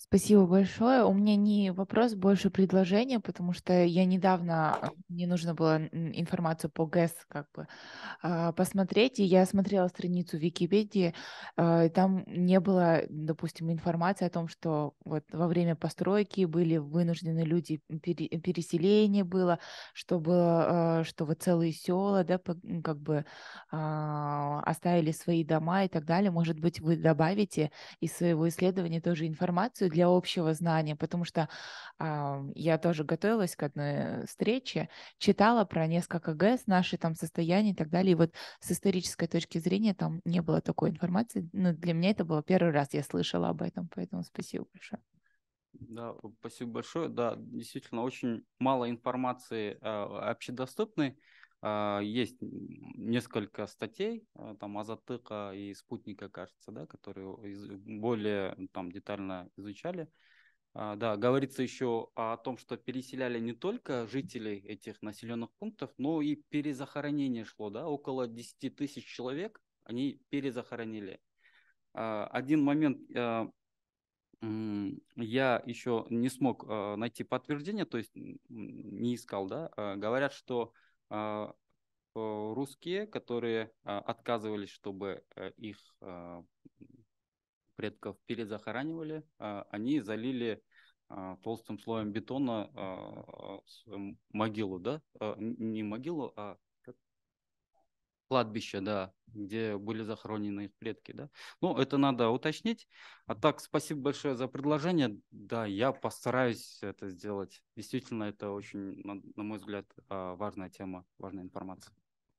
Спасибо большое. У меня не вопрос, больше предложение, потому что я недавно, э, мне нужно было м, информацию по ГЭС как бы а, посмотреть, и я смотрела страницу Википедии, а, и там не было, допустим, информации о том, что вот во время постройки были вынуждены люди, м, пере- переселение было, что было, а, что вот целые села, да, по- м, как бы а, оставили свои дома и так далее. Может быть, вы добавите из своего исследования тоже информацию для общего знания, потому что а, я тоже готовилась к одной встрече, читала про несколько ГЭС, наши там состояния и так далее. И вот с исторической точки зрения там не было такой информации. Но для меня это было первый раз, я слышала об этом, поэтому спасибо большое. Да, спасибо большое. Да, действительно, очень мало информации а, общедоступной. А, Есть м, несколько статей, а, там Азаттыка и Спутника, кажется, да, которые из- более м, там детально изучали. А, Да, говорится еще о том, что переселяли не только жителей этих населенных пунктов, но и перезахоронение шло, да, около десяти тысяч человек они перезахоронили. А, Один момент а, м, я еще не смог а, найти подтверждение, то есть м, не искал, да. А, Говорят, что а, э, русские, которые а, отказывались, чтобы э, их а, предков перезахоранивали, а, они залили а, толстым слоем бетона а, с- м, могилу, да, А, н- не могилу, а как? Кладбище, да, где были захоронены их предки, да. Ну, это надо уточнить. А так, спасибо большое за предложение. Да, я постараюсь это сделать. Действительно, это очень, на, на мой взгляд, а, важная тема, важная информация.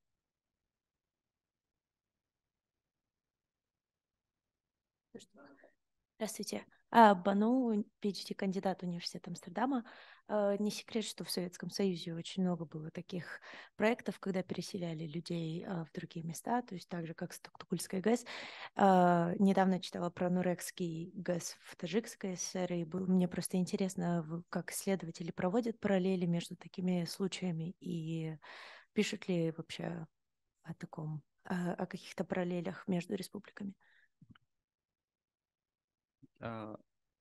Здравствуйте. А, Бану, PhD кандидат университета Амстердама. А, Не секрет, что в Советском Союзе очень много было таких проектов, когда переселяли людей а, в другие места, то есть так же, как Стуктукульская ГЭС. А, Недавно читала про Нурекский ГЭС в Таджикской ССР, и было- мне просто интересно, в- как исследователи проводят параллели между такими случаями и пишут ли вообще о таком, о о каких-то параллелях между республиками. А,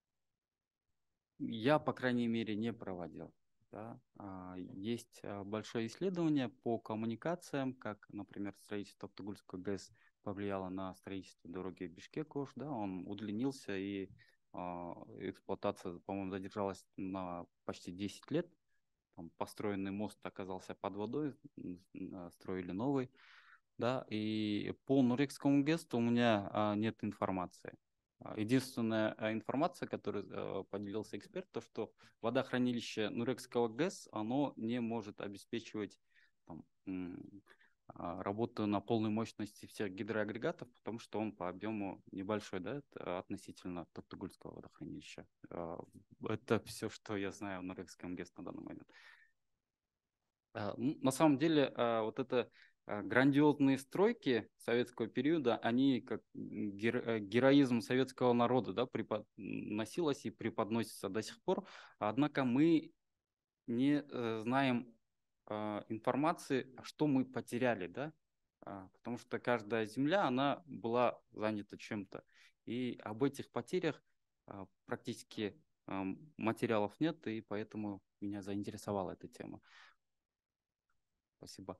Я, по крайней мере, не проводил. Да. А, Есть а, большое исследование по коммуникациям, как, например, строительство Токтагульской ГЭС повлияло на строительство дороги Бишкек-Ош. Да. Он удлинился, и а, эксплуатация, по-моему, задержалась на почти десять лет. Там построенный мост оказался под водой, м, а, строили новый. Да. И по Нурекскому ГЭСу у меня а, нет информации. А, Единственная а, информация, которой э, поделился эксперт, то что водохранилище Нурекского ГЭС, оно не может обеспечивать там, м, а, работу на полной мощности всех гидроагрегатов, потому что он по объему небольшой, да, это относительно Токтагульского водохранилища. А, Это все, что я знаю о Нурекском ГЭС на данный момент. А, ну, На самом деле, а, вот это а, грандиозные стройки советского периода, они как геро- э, героизм советского народа, да, преподносилось и преподносится до сих пор. Однако мы не э, знаем а, информации, а что мы потеряли, да, А, потому что каждая земля, она была занята чем-то. И об этих потерях а, практически а, материалов нет, и поэтому меня заинтересовала эта тема. Спасибо.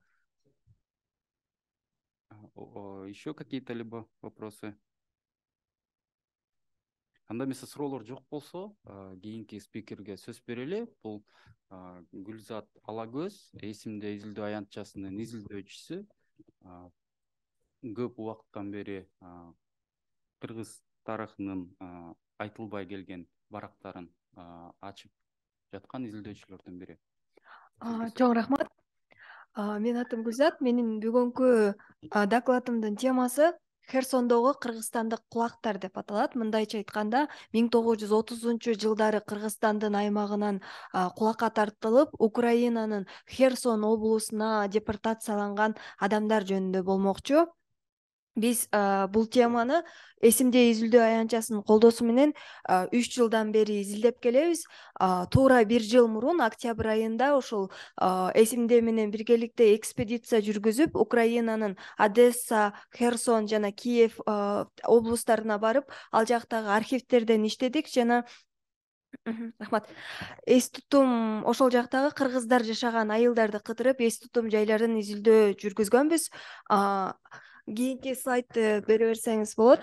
А, о- о, Еще какие-то либо вопросы? Анда эмесе суроолор жок болсо, а, кийинки спикерге сөз берели. Бул а, Гүлзат Алагөз, эсимде изилдөө аянтчасынын изилдөөчүсү. А, Көп убакыттан бери а, кыргыз тарыхынын а, айтылбай келген барактарын а, ачып жаткан изилдөөчүлөрдүн бири. А, Чоң рахмат. А, Менин атым Гүлзат. Менин бүгүнкү а, докладымдын темасы Херсондогу кыргызстандык кулактар деп аталат. Мындайча айтканда, миң тогуз жүз отузунчу жылдары Кыргызстандын аймагынан а, кулакка тартылып, Украинанын Херсон облусуна депортацияланган адамдар жөнүндө болмокчу. Биз а, бул теманы эсимде изилдөө аянтчасынын колдоосу менен а, үч жылдан бери изилдеп келебиз. А, Туура бир жыл мурун октябрь айында ошол а, эсимде менен биргеликте экспедиция жүргүзүп, Украинанын Одесса, Херсон жана Киев а, облустарына барып, ал жактагы архивтерден иштедик жана Мгм, рахмат. Эс тутум ошол жактагы кыргыздар жашаган айылдарды кыдырып эс тутум жайларын изилдөө жүргүзгөнбүз. А, Кийинки слайдты бере берсеңиз болот.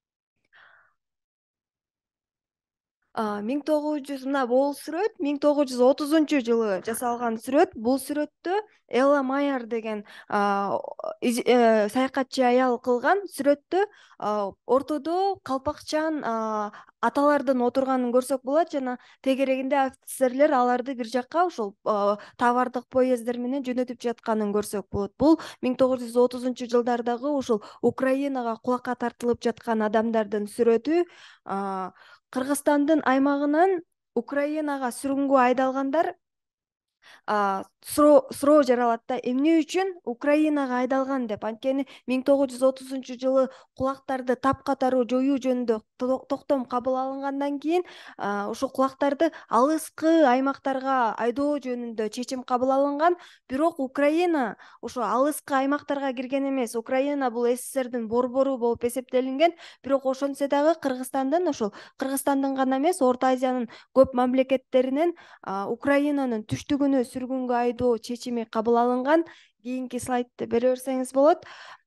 миң тогуз жүз мына бул сүрөт миң тогуз жүз отузунчу жылы жасалган сүрөт. Бул сүрөттү Элла Майер деген а, из- э, саякатчы аял кылган. Сүрөттө а, ортодо калпакчан а, аталардын отурганын көрсөк болот жана тегерегинде офицерлер аларды бир жакка ушул а, товардык поезддер менен жөнөтүп жатканын көрсөк болот. Бул миң тогуз жүз отузунчу жылдардагы ушул Украинага кулакка тартылып жаткан адамдардын сүрөтү. А, Кыргызстандын аймагынан Украинага сүргүнгө айдалгандар а, суроо суроо жаралат да, эмне үчүн Украинага айдалган деп. Анткени миң тогуз жүз отузунчу жылы кулактарды таптакатары жоюу жөнүндө то- токтом кабыл алынгандан кийин а, ушул кулактарды алыскы аймактарга айдоо жөнүндө чечим кабыл алынган. Бирок Украина ошо алыскы аймактарга кирген эмес. Украина бул СССРдин борбору болуп эсептелинген. Бирок ошентсе дагы Кыргызстандын ошол Кыргызстандын гана эмес, Орто Азиянын көп мамлекеттеринен а, Украинанын түштүгүнө сүргүнгө айдоо чечими кабыл алынган. Кийинки слайдты бере берсеңиз болот.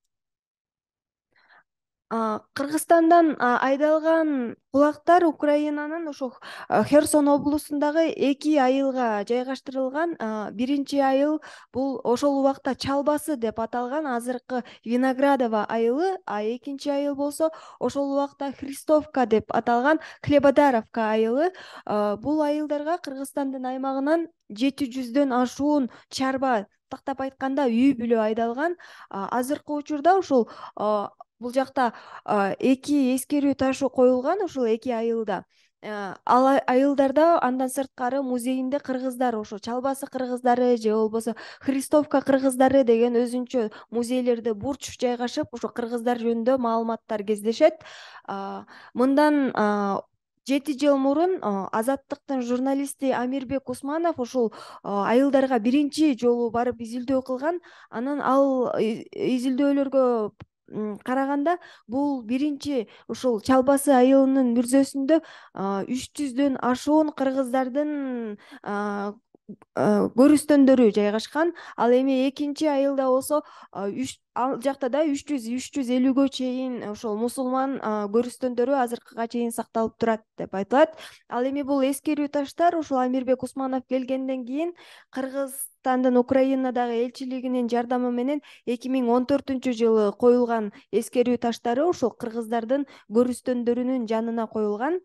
А, Кыргызстандан а, айдалган кулактар Украинанын ошо а, Херсон облусундагы эки айылга жайгаштырылган. А, Биринчи айыл бул ошол убакта Чалбасы деп аталган азыркы Виноградово айылы, а экинчи айыл болсо ошол убакта Христовка деп аталган Хлебодаровка айылы. А, Бул айылдарга Кыргызстандын аймагынан жети жүздөн ашуун чарба, тактап айтканда үй бүлө айдалган. А, Азыркы учурда ушул а, бул жакта а, эки эскерүү ташы коюлган ушул эки айылда. А, Ал ай- айылдарда андан сырткары музейинде кыргыздар, ошо Чалбасы кыргыздары же болбосо Христовка кыргыздары деген өзүнчө музейлерде бурч жайгашып, ошо кыргыздар жөнүндө маалыматтар кездешет. А, Мындан а, жети жыл мурун а, Азаттыктын журналисти Амирбек Усманов ушул а, айылдарга биринчи жолу барып изилдөө кылган. Анан ал и- изилдөөлөргө м, караганда бул биринчи ушул Чалбасы айылынын мүрзөсүндө үч жүздөн ашуун кыргыздардын а, а, көрүстөндөрү жайгашкан. Ал эми экинчи айылда болсо а, үч ал жакта да үч жүз үч жүз элүүгө чейин ошол мусулман а, көрүстөндөрү азыркыга чейин сакталып турат деп айтылат. Ал эми бул эскерүү таштар ушул Амирбек Усманов келгенден кийин Кыргызстандын Украинадагы элчилигинин жардамы менен эки миң он төртүнчү жылы коюлган эскерүү таштары ушул кыргыздардын көрүстөндөрүнүн жанына коюлган.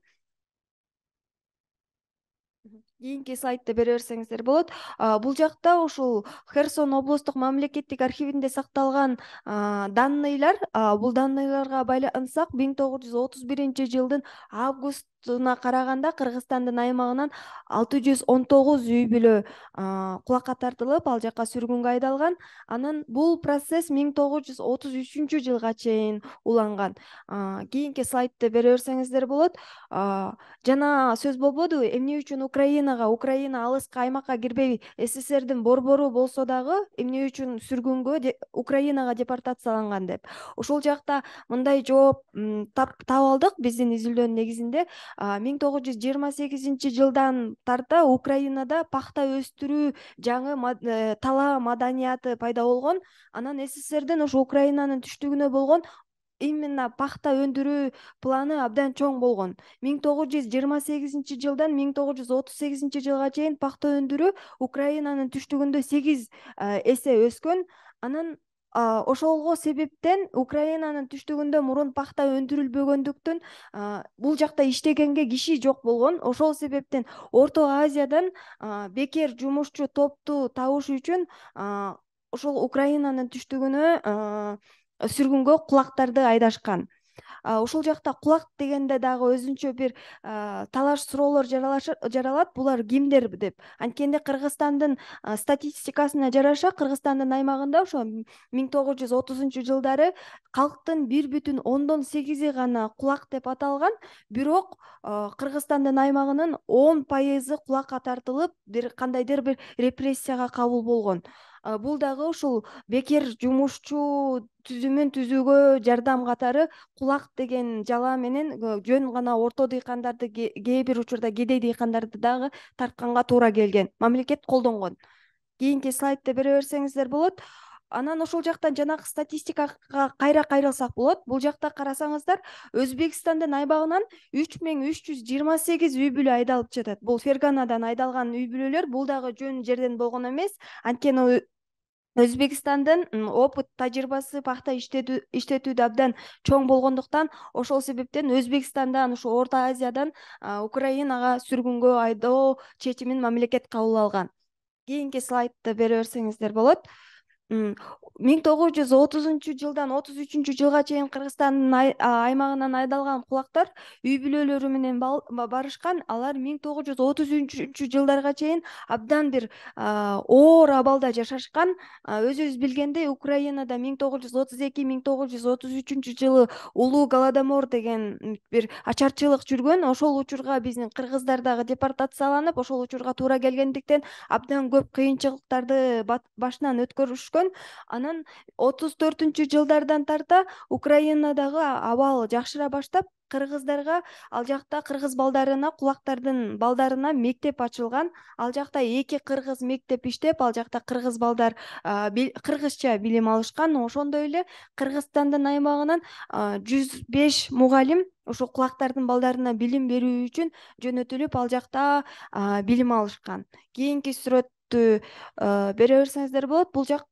Кийинки слайдты бере берсеңиздер болот. А, Бул жакта ушул Херсон облустук мамлекеттик архивинде сакталган а, данныйлар. А, Бул данныйларга байлансак, миң тогуз жүз отуз биринчи жылдын августуна караганда Кыргызстандын аймагынан алты жүз он тогуз үй бүлө а, кулакка тартылып, ал жака сүргүнгө айдалган. Анан бул процесс миң тогуз жүз отуз үчүнчү жылга чейин уланган. А, Кийинки слайдты бере берсеңиздер болот. А, Жана сөз болбоду, эмне үчүн Украинага, Украина алыскы аймакка кирбей СССРдин борбору болсо дагы эмне үчүн сүргүнгө де- Украинага депортацияланган деп. Ошол жакта мындай жооп м, тап таап алдык биздин изилдөөнүн негизинде. А, миң тогуз жүз жыйырма сегизинчи жылдан тарта Украинада пахта өстүрүү жаңы ма- э, тала маданияты пайда болгон. Анан СССРдин ошо Украинанын түштүгүнө болгон именно пахта өндүрүү планы абдан чоң болгон. миң тогуз жүз жыйырма сегизинчи жылдан миң тогуз жүз отуз сегизинчи жылга чейин пахта өндүрүү Украинанын түштүгүндө сегиз а, эсе өскөн. Анан а, ошолго себептен Украинанын түштүгүндө мурун пахта өндүрүлбөгөндүктөн а, бул жакта иштегенге киши жок болгон. Ошол себептен Орто Азиядан а, бекер жумушчу топту табыш үчүн а, ошол Украинанын түштүгүнө а, сүргүнгө кулактарды айдашкан. А, Ушул жакта кулак дегенде дагы өзүнчө бир а, талаш суроолор жаралашы- жаралат. Булар кимдер деп. Анткени Кыргызстандын а, статистикасына жараша Кыргызстандын аймагында ошо миң тогуз жүз отузунчу жылдары калктын бир бүтүн ондон сегизи гана кулак деп аталган. Бирок а, Кыргызстандын аймагынын он пайызы кулакка тартылып, бир кандайдыр бир репрессияга кабыл болгон. бул дагы ушул бекер жумушчу түзүмүн түзүүгө жардам катары кулак деген жала менен жөн гана орто дыйкандарды, кээ бир учурда кедей дыйкандарды дагы тартканга туура келген. Мамлекет колдонгон. Кийинки слайдты бере берсеңиздер болот. Анан ошол жактан жанагы статистикага кайра кайрылсак болот. Бул жакта карасаңыздар, Өзбекстандын айбагынан үч миң үч жүз жыйырма сегиз үй бүлө айдалып жатат. Бул Ферганадан айдалган үй бүлөлөр. Бул дагы жөн жерден болгон эмес. Анткени Өзбекстандын опыт тажрыйбасы пахта иштетүүдө абдан чоң болгондуктан, ошол себептен Өзбекстандан, ушу Орто Азиядан Украинага сүргүнгө айдоо чечимин мамлекет кабыл алган. Кийинки слайдты бере берсеңиздер болот. миң тогуз жүз отузунчу жылдан отуз үчүнчү жылга чейин Кыргызстандын аймагынан айдалган кулактар үй бүлөлөрү менен барышкан. Алар миң тогуз жүз отуз үчүнчү жылдарга чейин абдан бир оор абалда жашашкан. Өзүбүз билгендей, Украинада миң тогуз жүз отуз эки миң тогуз жүз отуз үчүнчү жылы улуу голодомор деген бир ачарчылык жүргөн. Ошол учурга биздин кыргыздар дагы депортацияланып, ошол учурга туура келгендиктен абдан көп кыйынчылыктарды башынан өткөрүшкөн. Анан отуз төртүнчү жылдардан тарта Украинадагы абал жакшыра баштап, кыргыздарга ал жакта кыргыз балдарына, кулактардын балдарына мектеп ачылган. Ал жакта эки кыргыз мектеп иштеп, ал жакта кыргыз балдар кыргызча билим алышкан. Ошондой эле Кыргызстандын аймагынан жүз беш мугалим ошо кулактардын балдарына билим берүү үчүн жөнөтүлүп, ал жакта билим алышкан. Кийинки сүрөттү бере берсеңиздер болот. Бул жак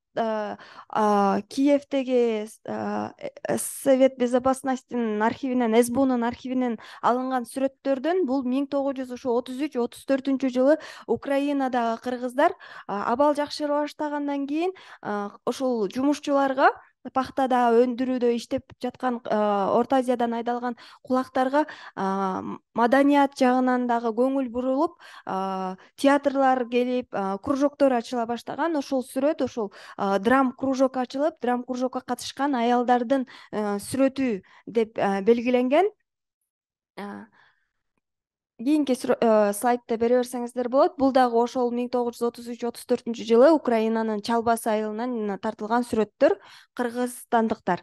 Киевдеги Совет Безопасностьтин архивинен, эс б унун архивинен алынган сүрөттөрдөн. Бул миң тогуз жүз отуз үч отуз төртүнчү жылы Украинадагы кыргыздар абал жакшыра баштагандан кийин ошол жумушчуларга, пахтада өндүрүүдө иштеп жаткан Орто Азиядан айдалган кулактарга маданият жагынан дагы көңүл бурулуп, театрлар келип, кружоктор ачыла баштаган. Ошол сүрөт, ошол драм кружок ачылып, драм кружокко катышкан аялдардын сүрөтү деп белгиленген. Кийинки слайдты бере берсеңиздер болот. Бул дагы ошол миң тогуз жүз отуз үч отуз төртүнчү жылы Украинанын Чалбас айылынан тартылган сүрөттөр. Кыргызстандыктар.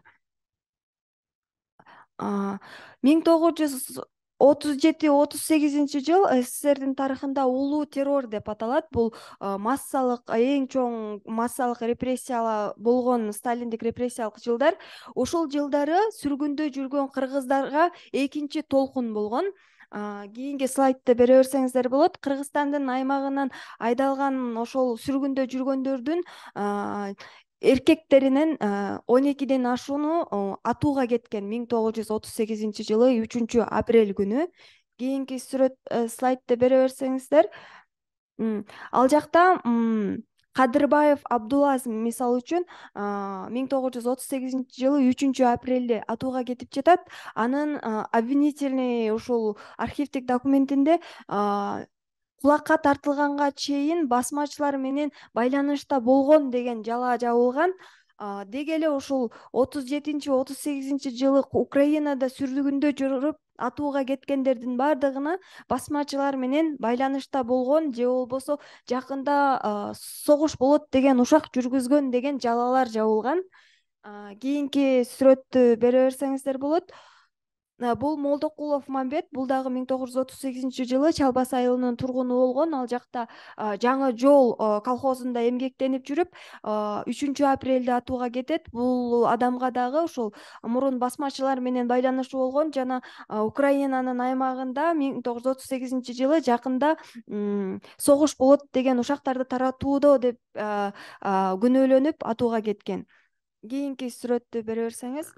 миң тогуз жүз отуз жети отуз сегизинчи жыл СССРдин тарыхында улуу террор деп аталат. Бул массалык, эң чоң массалык репрессиялар болгон сталиндик репрессиялык жылдар. Ошол жылдары сүргүндө жүргөн кыргыздарга экинчи толкун болгон. Кийинки слайдты бере берсеңиздер болот. Кыргызстандын аймагынан айдалган ошол сүргүндө жүргөндөрдүн эркектеринен он экиден ашууну атууга кеткен миң тогуз жүз отуз сегизинчи жылы үчүнчү апрель күнү. Кийинки сүрөт слайдты бере берсеңиздер. Ал жакта Кадырбаев Абдулаз мисалы үчүн миң тогуз жүз отуз сегизинчи жылы үчүнчү апрелде атууга кетип жатат. Анын обвинительный ушул архивдик документинде кулакка тартылганга чейин басмачылар менен байланышта болгон деген жала жабылган. Деги эле ушул отуз жетинчи отуз сегизинчи жылы Украинада сүргүндө жүрүп атууга кеткендердин бардыгына басмачылар менен байланышта болгон же болбосо жакында согуш болот деген ушак жүргүзгөн деген жалалар жабылган. Кийинки сүрөттү бере берсеңиздер болот. Бул Молдокулов Мамбет. Бул дагы миң тогуз жүз отуз сегизинчи жылы Чалбас айылынын тургуну болгон. Ал жакта Жаңы жол колхозунда эмгектенип жүрүп, үчүнчү апрелде атууга кетет. Бул адамга дагы ошол мурун басмачылар менен байланышы болгон жана Украинанын аймагында миң тогуз жүз отуз сегизинчи жылы жакында согуш болот деген ушактарды таратууда деп күнөөлөнүп атууга кеткен. Кийинки сүрөттү бере берсеңиз.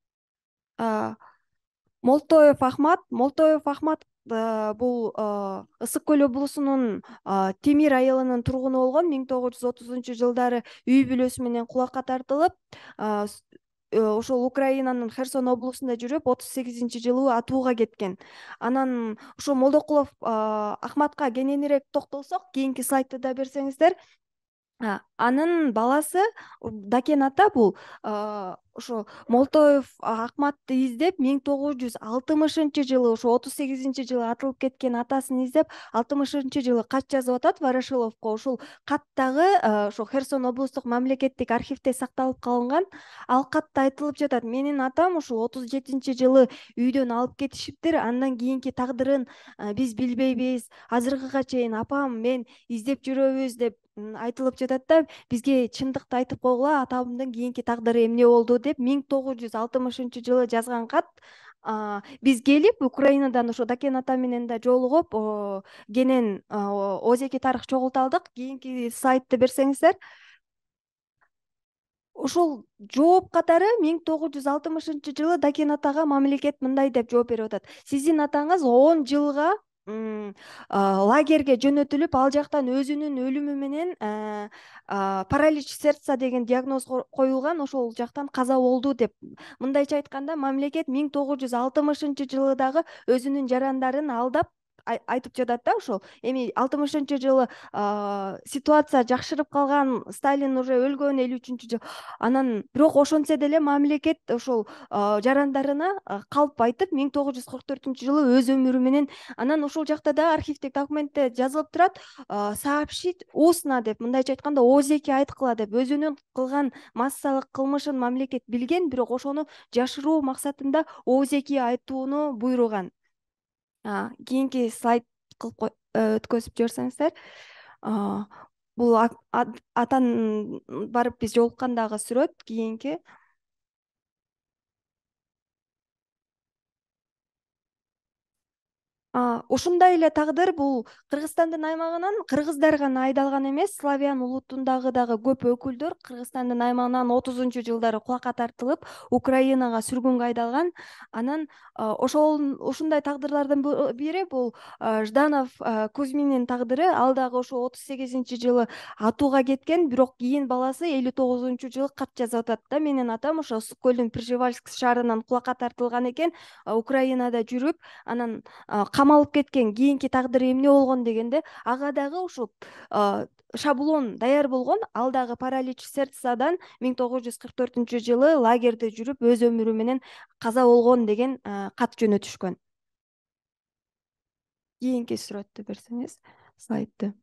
Молтоев Ахмат. Молтоев Ахмат бул Ысык көл облусунун Темир айылынын тургуну болгон. миң тогуз жүз отузунчу жылдары үй бүлөсү менен кулакка тартылып, ошол Украинанын Херсон облусунда жүрүп, отуз сегизинчи жылы атууга кеткен. Анан ошо Молдокулов Ахматка кененирээк токтолсок, кийинки слайдты да берсеңиздер. Анын баласы Дакен ата бул ошо Молтоев Акматты издеп миң тогуз жүз алтымышынчы жылы ошо отуз сегизинчи жылы атылып кеткен атасын издеп алтымышынчы жылы кат жазып атат Ворошиловго. Ушул каттагы ошо Херсон облустук мамлекеттик архивде сакталып калынган. Ал катта айтылып жатат: менин атам ушул отуз жетинчи жылы үйдөн алып кетишиптир. Андан кийинки тагдырын биз билбейбиз. Азыркыга чейин апам мен издеп жүрөбүз деп айтылып жатат да, бизге чындыкты айтып койгула, атамдын кийинки тагдыры эмне болду деп миң тогуз жүз алтымышынчы жылы жазган кат. Биз келип Украинадан ошо Дакен ата менен да жолугуп кенен Озеки тарых чогулта алдык. Кийинки слайдты берсеңиздер. Ушул жооп катары миң тогуз жүз алтымышынчы жылы Дакен атага мамлекет мындай деп жооп берип атат: сиздин атаңыз он жылга лагерге жөнөтүлүп, ал жактан өзүнүн өлүмү менен паралич сердца деген диагноз коюлган, ошол жактан каза болду деп. Мындайча айтканда, мамлекет миң тогуз жүз алтымышынчы жылы дагы өзүнүн жарандарын алдап айтып жатат да. Ошол эми алтымышынчы жылы ситуация жакшырып калган, Сталин уже өлгөн элүү үчүнчү жыл. Анан бирок ошентсе деле мамлекет ошол жарандарына калп айтып миң тогуз жүз кырк төртүнчү жылы өз өмүрү менен. Анан ошол жакта да архивдик документте жазылып турат: сообщить устно деп, мындайча айтканда Озеки айткыла деп. Өзүнүн кылган массалык кылмышын мамлекет билген, бирок ошону жашыруу максатында Озеки айтууну буйруган. Кийинки слайд кылып өткөзүп жиберсеңиздер. Бул атан барып биз жолуккандагы сүрөт. Кийинки. Ушундай эле тагдыр бул Кыргызстандын аймагынан кыргыздар гана айдалган эмес, славян улутундагы дагы көп өкүлдөр Кыргызстандын аймагынан отузунчу жылдары кулакка тартылып, Украинага сүргүнгө айдалган. Анан ошол ушундай тагдырлардын бири бул Жданов Кузьминдин тагдыры. Ал дагы ошо отуз сегизинчи жылы атууга кеткен, бирок кийин баласы элүү тогузунчу жылы кат жазып атат да: менин атам ошо Ысык көлдүн Пржевальск шаарынан кулакка тартылган экен, Украинада жүрүп, анан камалып кеткен. Кийинки тагдыры эмне болгон дегенде, ага дагы ушул шаблон даяр болгон. Ал дагы паралич сердцадан миң тогуз жүз кырк төртүнчү жылы лагерде жүрүп өз өмүрү менен каза болгон деген кат жөнөтүшкөн. Кийинки сүрөттү берсеңиз, слайдты.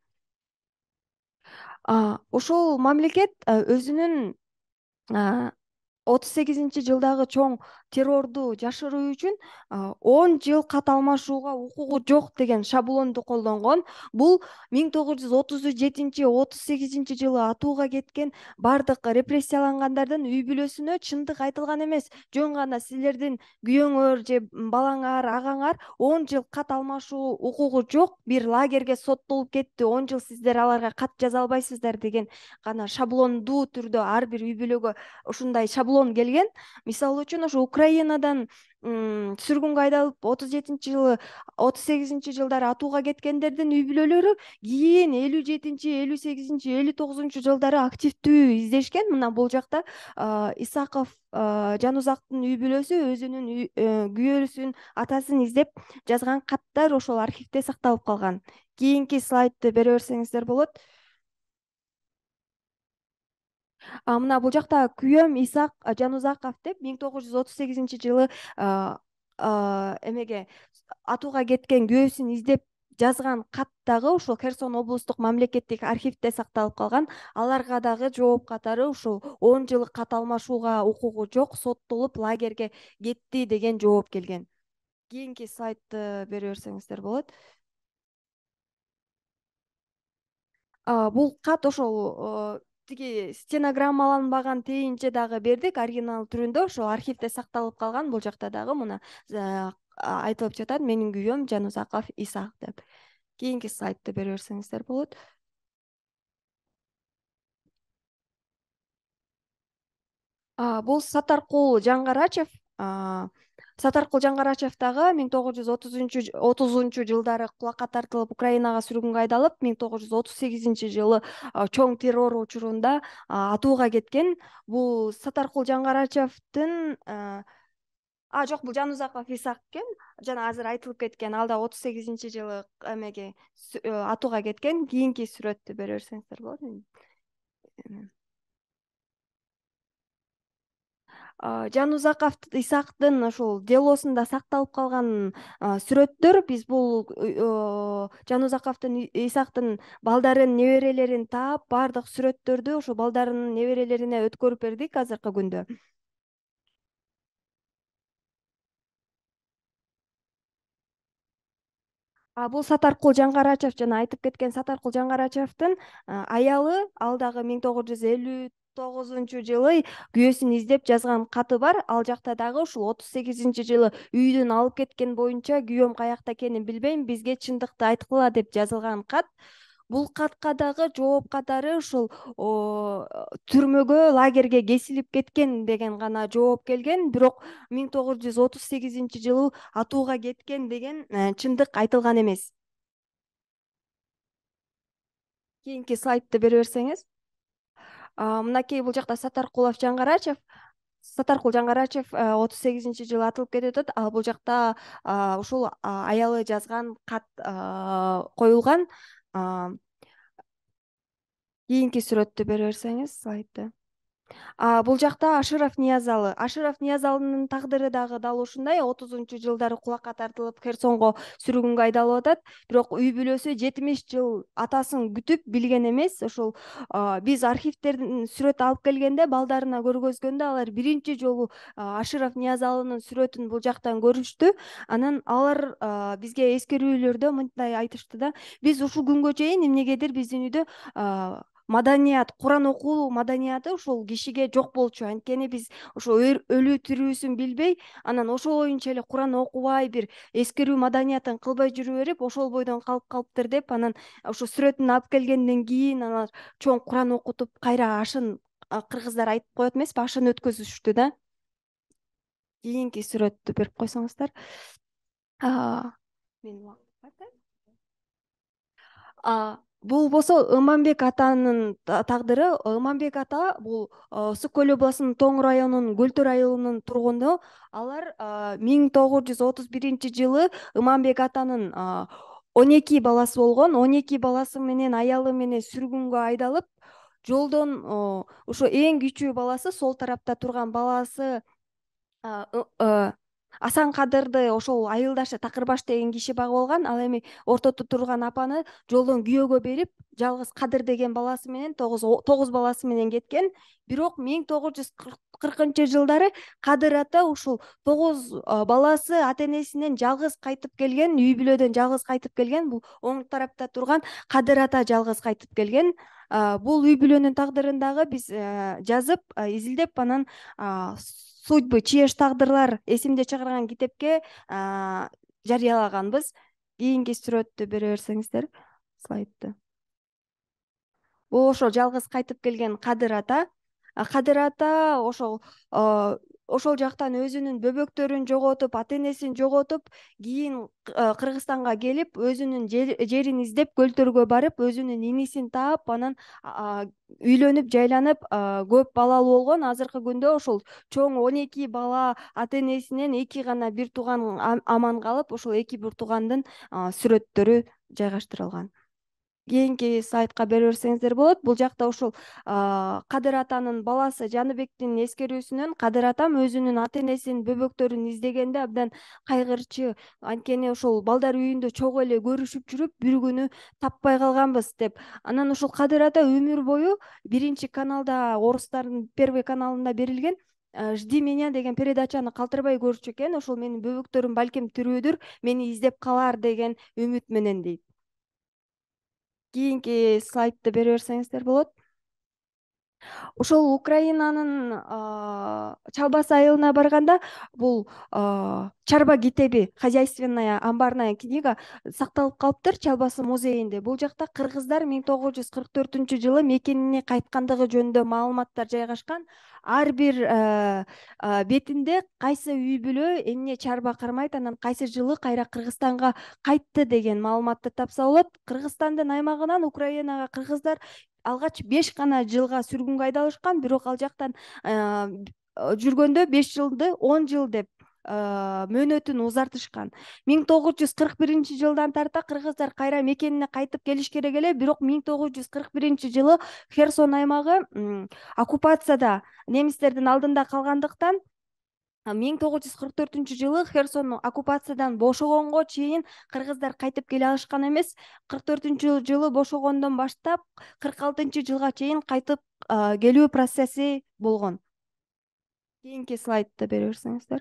Ошол мамлекет өзүнүн отуз сегизинчи жылдагы чоң террорду жашыруу үчүн он жыл кат алмашууга укугу жок деген шаблонду колдонгон. Бул миң тогуз жүз отуз жетинчи отуз сегизинчи жылы атууга кеткен бардык репрессиялангандардын үй бүлөсүнө чындык айтылган эмес. Жөн гана силердин күйөөңөр же балаңар, агаңар он жыл кат алмашуу укугу жок, бир лагерге соттолуп кетти, он жыл сиздер аларга кат жаза албайсыздар деген гана шаблондуу түрдө ар бир үй бүлөгө ушундай шаблон келген. Мисалы үчүн ошо Украинадан сүргүнгө айдалып отуз жетинчи жылы отуз сегизинчи жылдары атууга кеткендердин үй бүлөлөрү кийин элүү жетинчи элүү сегизинчи элүү тогузунчу жылдары активдүү издешкен. Мына бул жакта Исаков Жанузактын үй бүлөсү өзүнүн күйөөсүн, атасын издеп жазган каттар ошол архивде сакталып калган. Кийинки слайдты бере берсеңиздер болот. Мына бул жакта күйөөм Исак Жанузаков деп миң тогуз жүз отуз сегизинчи жылы эмеге атууга кеткен күйөөсүн издеп жазган каттагы ушул Херсон облустук мамлекеттик архивде сакталып калган. Аларга дагы жооп катары ушул он жыл кат алмашууга укугу жок, соттолуп лагерге кетти деген жооп келген. Кийинки слайдты бере берсеңиздер болот. Бул кат ошол тиги стенограммаланбаган тейинче дагы бердик, оригинал түрүндө ошол архивде сакталып калган. Бул жакта дагы мына айтылып жатат: менин күйөөм Жанузаков Исак деп. Кийинки слайдты бере берсеңиздер болот. Бул Сатаркул Жаңгарачев. Сатаркул Жаңгарачев дагы миң тогуз жүз отузунчу жылдары кулакка тартылып Украинага сүргүнгө айдалып, миң тогуз жүз отуз сегизинчи жылы чоң террор учурунда атууга кеткен. Бул Сатаркул Жаңгарачевдин А, жок, бул Жанузаков Исак экен. Жана азыр айтылып кеткен. Ал да отуз сегизинчи жылы эмеге атууга кеткен. Кийинки сүрөттү бере берсеңиздер болот. Жанузаков Исактын ошол делосунда сакталып калган сүрөттөр, биз бул Жанузаковдун Исактын балдарын, неберелерин таап, баардык сүрөттөрдү ошо балдарынын неберелерине өткөрүп бердик азыркы күндө. Бул Сатаркул Жаңгарачев, жана айтып кеткен Сатаркул Жаңгарачевдин аялы, ал дагы миң тогуз жүз элүү тогузунчу жылы күйөөсүн издеп жазган каты бар. Ал жакта дагы ушул отуз сегизинчи жылы үйдөн алып кеткен боюнча күйөөм каякта экенин билбейм, бизге чындыкты айткыла деп жазылган кат. Бул катка дагы жооп катары ушул түрмөгө, лагерге кесилип кеткен деген гана жооп келген, бирок миң тогуз жүз отуз сегизинчи жылы атууга кеткен деген чындык айтылган эмес. Кийинки слайдты бере берсеңиз. Мынакей бул жакта Сатаркулов Жаңгарачев. Сатаркул Жаңгарачев отуз сегизинчи жылы атылып кетип атат. Ал бул жакта ушул аялы жазган кат коюлган. Кийинки сүрөттү бере берсеңиз, слайдты. Бул жакта Аширов Ниязалы. Аширов Ниязалынын тагдыры дагы дал ушундай. отузунчу жылдары кулакка тартылып Херсонго сүргүнгө айдалып атат. Бирок үй бүлөсү жетимиш жыл атасын күтүп билген эмес. Ошол биз архивтердин сүрөт алып келгенде, балдарына көргөзгөндө алар биринчи жолу Аширов Ниязалынын сүрөтүн бул жактан көрүштү. Анан алар бизге эскерүүлөрдө мындай айтышты да: биз ушул күнгө чейин эмнегедир биздин үйдө маданият, Куран окуу маданияты ушул кишиге жок болчу. Анткени биз ошо өлүү тирүүсүн билбей, анан ошол боюнча эле Куран окубай, бир эскерүү маданиятын кылбай жүрүп берип, ошол бойдон калып калыптыр деп, анан ошо сүрөтүн алып келгенден кийин алар чоң Куран окутуп, кайра ашын, кыргыздар айтып коет эмеспи, ашын өткөзүштү да. Кийинки сүрөттү берип койсоңуздар. Бул болсо Ыманбек атанын тагдыры. Ыманбек ата бул Ысык Көл областынын Тоң районунун Көлтөр айылынын тургуну. Алар миң тогуз жүз отуз биринчи жылы Ыманбек атанын он эки баласы болгон. он эки баласы менен, аялы менен сүргүнгө айдалып, жолдон ошо эң кичүү баласы, сол тарапта турган баласы Асан Кадырды ошол айылдашы Такырбаш деген киши багып алган. Ал эми ортодо турган апаны жолдон күйөөгө берип, жалгыз Кадыр деген баласы менен тогуз баласы менен кеткен. Бирок миң тогуз жүз кыркынчы жылдары Кадыр ата ушул тогуз баласы ата-энесинен жалгыз кайтып келген, үй бүлөдөн жалгыз кайтып келген. Бул оң тарапта турган Кадыр ата жалгыз кайтып келген. Бул үй бүлөнүн тагдырын дагы биз жазып, изилдеп, анан судьбы, чьеш тагдырлар эсимде чыгарган китепке жарыялаганбыз. Кийинки сүрөттү бере берсеңиздер, слайдты. Бул ошо жалгыз кайтып келген Кадыр ата. Кадыр ата ошол ошол жактан өзүнүн бөбөктөрүн жоготуп, ата-энесин жоготуп, кийин Кыргызстанга келип, өзүнүн жерин издеп, Көлтөргө барып, өзүнүн инисин таап, анан үйлөнүп, жайланып, көп балалуу болгон. Азыркы күндө ошол чоң он эки бала ата-энесинен эки гана бир тууган аман калып, ошол эки бир туугандын сүрөттөрү жайгаштырылган. Кийинки слайдка бере берсеңиздер болот. Бул жакта ушул Кадыр атанын баласы Жаныбектин эскерүүсүнөн Кадыр атам өзүнүн ата-энесин, бөбөктөрүн издегенде абдан кайгырчы. Анткени ошол балдар үйүндө чогуу эле көрүшүп жүрүп, бир күнү таппай калганбыз деп. Анан ушул Кадыр ата өмүр бою биринчи каналда, орустардын первый каналында берилген «Жди меня» деген передачаны калтырбай көрчү экен. Ошол менин бөбөктөрүм балким тирүүдүр, мени издеп калар деген үмүт менен дейт. Кийинки слайдты бере берсеңиздер болот. Ошол Украинанын Чалбас айылына барганда, бул чарба китеби, хозяйственная амбарная книга сакталып калыптыр Чалбас музейинде. Бул жакта кыргыздар миң тогуз жүз кырк төртүнчү жылы мекенине кайткандыгы жөнүндө маалыматтар жайгашкан. Ар бир бетинде кайсы үй бүлө эмне чарба кармайт, анан кайсы жылы кайра Кыргызстанга кайтты деген маалыматты тапса болот. Кыргызстандын аймагынан Украинага кыргыздар алгач беш гана жылга сүргүнгө айдалышкан, бирок ал жактан жүргөндө беш жылды он жыл деп мөөнөтүн узартышкан. миң тогуз жүз кырк биринчи жылдан тарта кыргыздар кайра мекенине кайтып келиш керек эле, бирок миң тогуз жүз кырк биринчи жылы Херсон аймагы оккупацияда немистердин алдында калгандыктан миң тогуз жүз кырк төртүнчү жылы Херсон оккупациядан бошогонго чейин кыргыздар кайтып келе алышкан эмес. кырк төртүнчү жылы бошогондон баштап кырк алтынчы жылга чейин кайтып келүү процесси болгон. Кийинки слайдты бере берсеңиздер.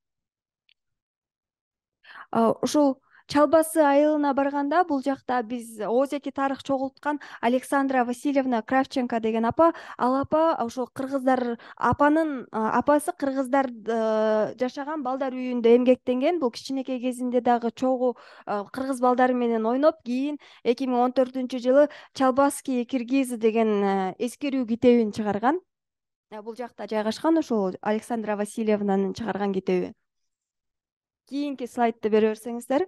Ушул Чалбасы айылына барганда бул жакта биз Озеки тарых чогулткан Александра Васильевна Кравченко деген апа, ал апа ошол кыргыздар апанын апасы кыргыздар жашаган балдар үйүндө эмгектенген. Бул кичинекей кезинде дагы чогуу кыргыз балдары менен ойноп, кийин эки миң он төртүнчү жылы Чалбаский Киргизы деген эскерүү китебин чыгарган. Бул жакта жайгашкан ошол Александра Васильевнанын чыгарган китеби. Кийинки слайдты бере берсеңиздер.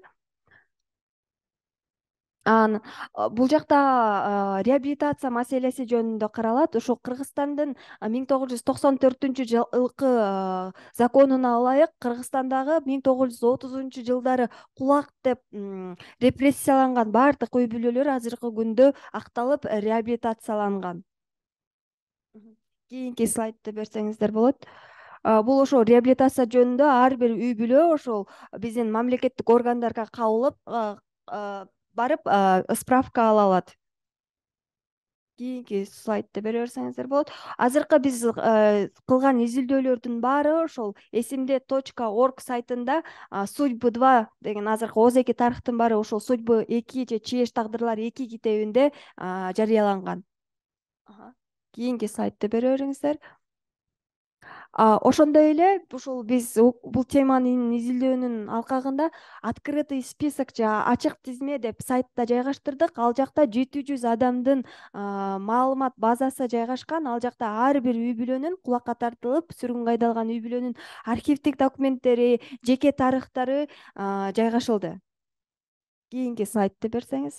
Бул жакта реабилитация маселеси жөнүндө каралат. Ошо Кыргызстандын миң тогуз жүз токсон төртүнчү жылкы законуна ылайык Кыргызстандагы миң тогуз жүз отузунчу жылдары кулак деп репрессияланган баардык үй бүлөлөр азыркы күндө акталып реабилитацияланган. Кийинки слайдты берсеңиздер болот. Бул ошо реабилитация жөнүндө ар бир үй бүлө ошол биздин мамлекеттик органдарга кабылып барып справка ала алат. Кийинки слайдты бере берсеңиздер болот. Азыркы биз кылган изилдөөлөрдүн баары ошол эсимде точка орг сайтында судьбы два деген азыркы Озеки тарыхтын баары ошол судьбы эки же чееш тагдырлар эки китебинде жарыяланган. Кийинки слайдты бере бериңиздер. Ошондой эле ушул биз бул теманын изилдөөнүн алкагында открытый список же ачык тизме деп сайтта жайгаштырдык. Ал жакта жети жүз адамдын маалымат базасы жайгашкан. Ал жакта ар бир үй бүлөнүн кулакка тартылып сүргүнгө айдалган үй бүлөнүн архивдик документтери, жеке тарыхтары жайгашылды. Кийинки слайдты берсеңиз.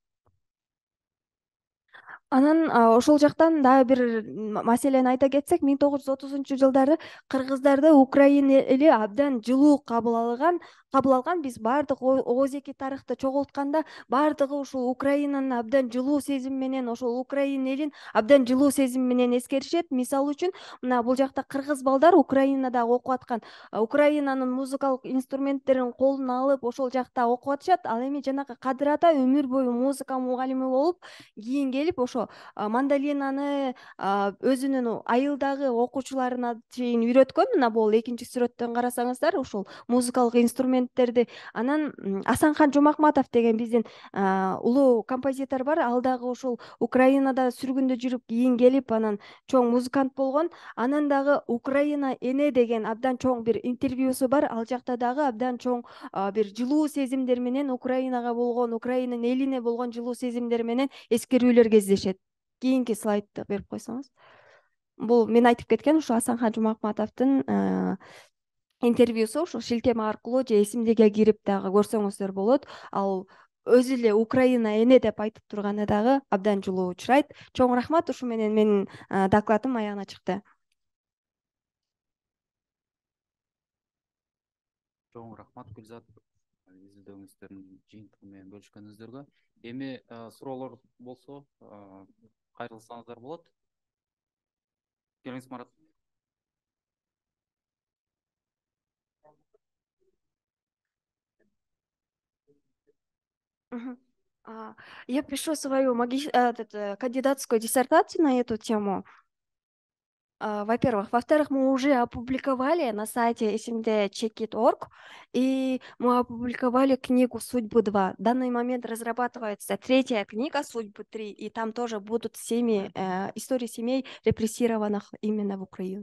Анан ошол жактан дагы бир маселени айта кетсек, миң тогуз жүз отузунчу жылдары кыргыздарды Украина эли абдан жылуу кабыл алган. Кабыл алган биз баардык Озеки тарыхты чогултканда баардыгы ушул Украинаны абдан жылуу сезим менен, ошол Украина элин абдан жылуу сезим менен эскеришет. Мисалы үчүн, мына бул жакта кыргыз балдар Украинада окуп аткан. Украинанын музыкалык инструменттерин колуна алып, ошол жакта окуп атышат. Ал эми жанагы Кадыр ата өмүр бою музыка мугалими болуп, кийин келип ошо мандолинаны өзүнүн айылдагы окуучуларына чейин үйрөткөн. Мына бул экинчи сүрөттөн карасаңыздар, ушул музыкалык инструменттерди. Анан Асанхан Жумакматов деген биздин улуу композитор бар. Ал дагы ушул Украинада сүргүндө жүрүп, кийин келип анан чоң музыкант болгон. Анан дагы Украина эне деген абдан чоң бир интервьюсу бар. Ал жакта дагы абдан чоң бир жылуу сезимдер менен Украинага болгон, Украинанын элине болгон жылуу сезимдер менен эскерүүлөр кездешет. Кийинки слайдты берип койсоңуз. Бул мен айтып кеткен ушу Асанхан Жумакматовдун интервьюсу. Ошо шилтеме аркылуу же эсимдеге кирип дагы көрсөңүздөр болот. Ал өзү эле Украина эне деп айтып турганы дагы абдан жылуу учурайт. Чоң рахмат. Ушу менен менин докладым аягына чыкты. Чоң рахмат Гүлзат, изилдөөңүздөрдүн жыйынтыгы менен бөлүшкөнүңүздөргө. Эми суроолор болсо кайрылсаңыздар болот. Келиңиз, Марат. Я пишу свою кандидатскую диссертацию на эту тему. Во-первых. Во-вторых, мы уже опубликовали на сайте эсимде чек точка орг, и мы опубликовали книгу «Судьбы два». В данный момент разрабатывается третья книга «Судьбы три», и там тоже будут семьи, э, истории семей, репрессированных именно в Украине.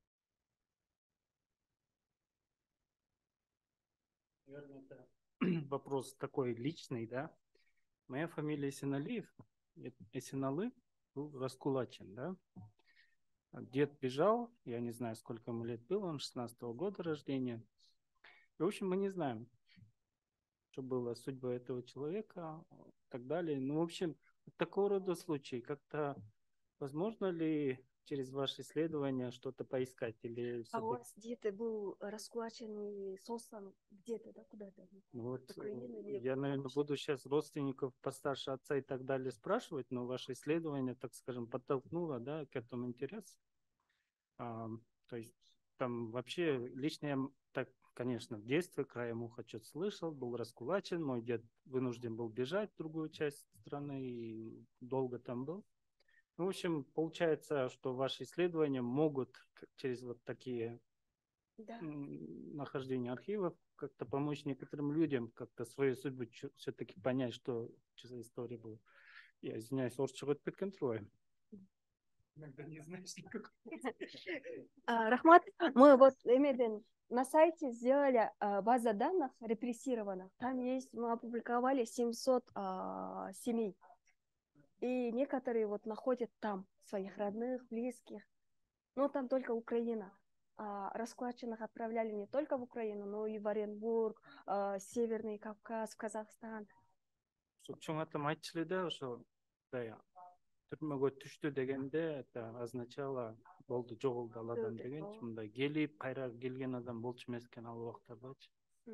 Наверное, это вопрос такой личный, да? Моя фамилия Эсеналиев, Эсеналы был раскулачен, да? Дед бежал, я не знаю, сколько ему лет было, он шестнадцатого года рождения. В общем, мы не знаем, что была судьба этого человека и так далее. Ну, в общем, такого рода случаи, как-то возможно ли через ваши исследования что-то поискать? Или а у вас дед был раскулачен и сослан где-то, да, куда-то? Вот, я, наверное, буду сейчас родственников постарше отца и так далее спрашивать, но ваше исследование, так скажем, подтолкнуло, да, к этому интересу. А, то есть там вообще лично я так, конечно, в детстве краем уха что-то слышал, был раскулачен, мой дед вынужден был бежать в другую часть страны и долго там был. Ну, в общем, получается, что ваши исследования могут через вот такие Да. нахождения архивов как-то помочь некоторым людям как-то свою судьбу все-таки понять, что, что за история была. Я извиняюсь, орысча өтіп кеткен трое. Иногда не знаешь никак. Рахмат, мы вот именно на сайте сделали а, база данных репрессированных. Там есть, мы опубликовали семьсот а, семей. И некоторые вот находят там своих родных, близких. Но там только Украина. А, раскулаченных отправляли не только в Украину, но и в Оренбург, а, Северный Кавказ, в Казахстан. Чоңатым айтчылы да, ошо түрмөгө түштү дегенде это означало болду жоголду ал адам дегенчи, мындай келип кайра келген адам болчу эмес экен ал убактардачы.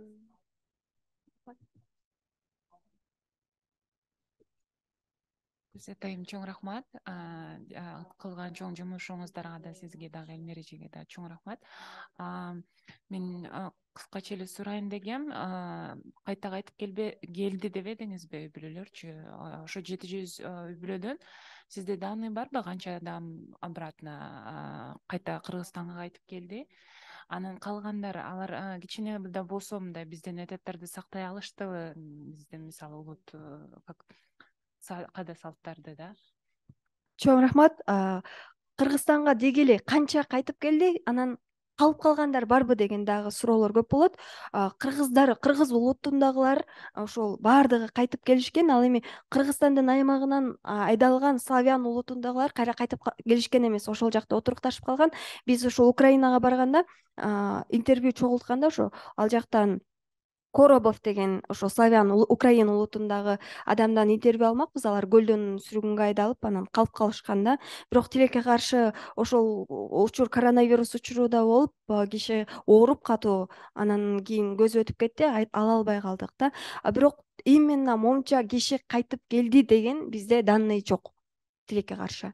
Атайым чоң рахмат. Кылган чоң жумушуңуздарга да, сизге дагы, Элмирежиге да чоң рахмат. Мен кыскача эле сурайын дегем, кайта кайтып келди деп эдиңизби үй бүлөлөрчү? Ошо жети жүз үй бүлөдөн сизде данный барбы, канча адам обратно кайта Кыргызстанга кайтып келди? Анан калгандар, алар кичине да болсо мындай бизден этеттарды сактай алыштыбы? Бизден мисалы улут кайда салттарды да? Чоң рахмат. Кыргызстанга дегеле канча кайтып келди, анан калып калгандар барбы деген дагы суроолор көп болот. Кыргыздар, кыргыз улутундагылар ошол баардыгы кайтып келишкен. Ал эми Кыргызстандын аймагынан айдалган славян улутундагылар кайра кайтып келишкен эмес, ошол жакта отурукташып калган. Биз ошол Украинага барганда интервью чогултканда ошо ал жактан Коробов деген ошо славян Украин улутундагы адамдан интервью алмакпыз. Алар көлдөн сүргүнгө айдалып анан калып калышканда, бирок тилекке каршы ошол учур коронавирус учуруда болуп, киши ооруп катуу, анан кийин көзү өтүп кетти, ала албай калдык да. Бирок именно монча киши кайтып келди деген бизде данный жок, тилекке каршы.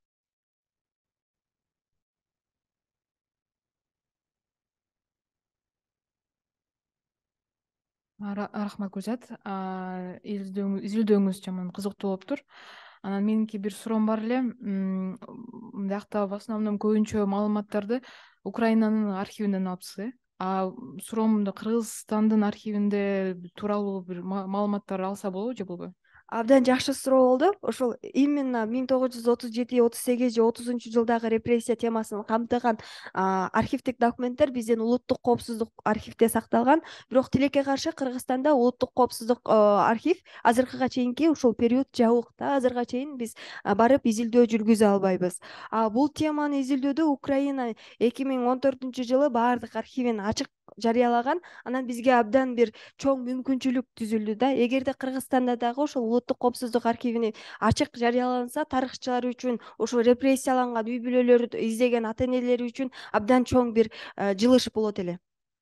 Рахмат Гүлзат, изилдөөңүз жаман кызыктуу болуптур. Анан меники бир суроом бар эле. Мындакта в основном көбүнчө маалыматтарды Украинанын архивинен алыпсыз, э? А суроомду Кыргызстандын архивинде тууралуу бир маалыматтар алса болобу же болбойбу? Абдан жакшы суроо болду. Ошол именно миң тогуз жүз отуз жети, отуз сегиз же отузунчу жылдагы репрессия темасын камтыган архивдик документтер биздин улуттук коопсуздук архивде сакталган. Бирок тилекке каршы Кыргызстанда улуттук коопсуздук архив азыркыга чейинки ушул период жабык да. Азыркыга чейин биз барып изилдөө жүргүзө албайбыз. А бул теманы изилдөөдө Украина эки миң он төртүнчү жылы баардык архивин ачык жарыялаган. Анан бизге абдан бир чоң мүмкүнчүлүк түзүлдү да. Эгерде Кыргызстанда дагы ошол улуттук коопсуздук архивини ачык жарыяланса, тарыхчылар үчүн, ошол репрессияланган үй бүлөлөрдү издеген ата энелери үчүн абдан чоң бир жылыш болот эле.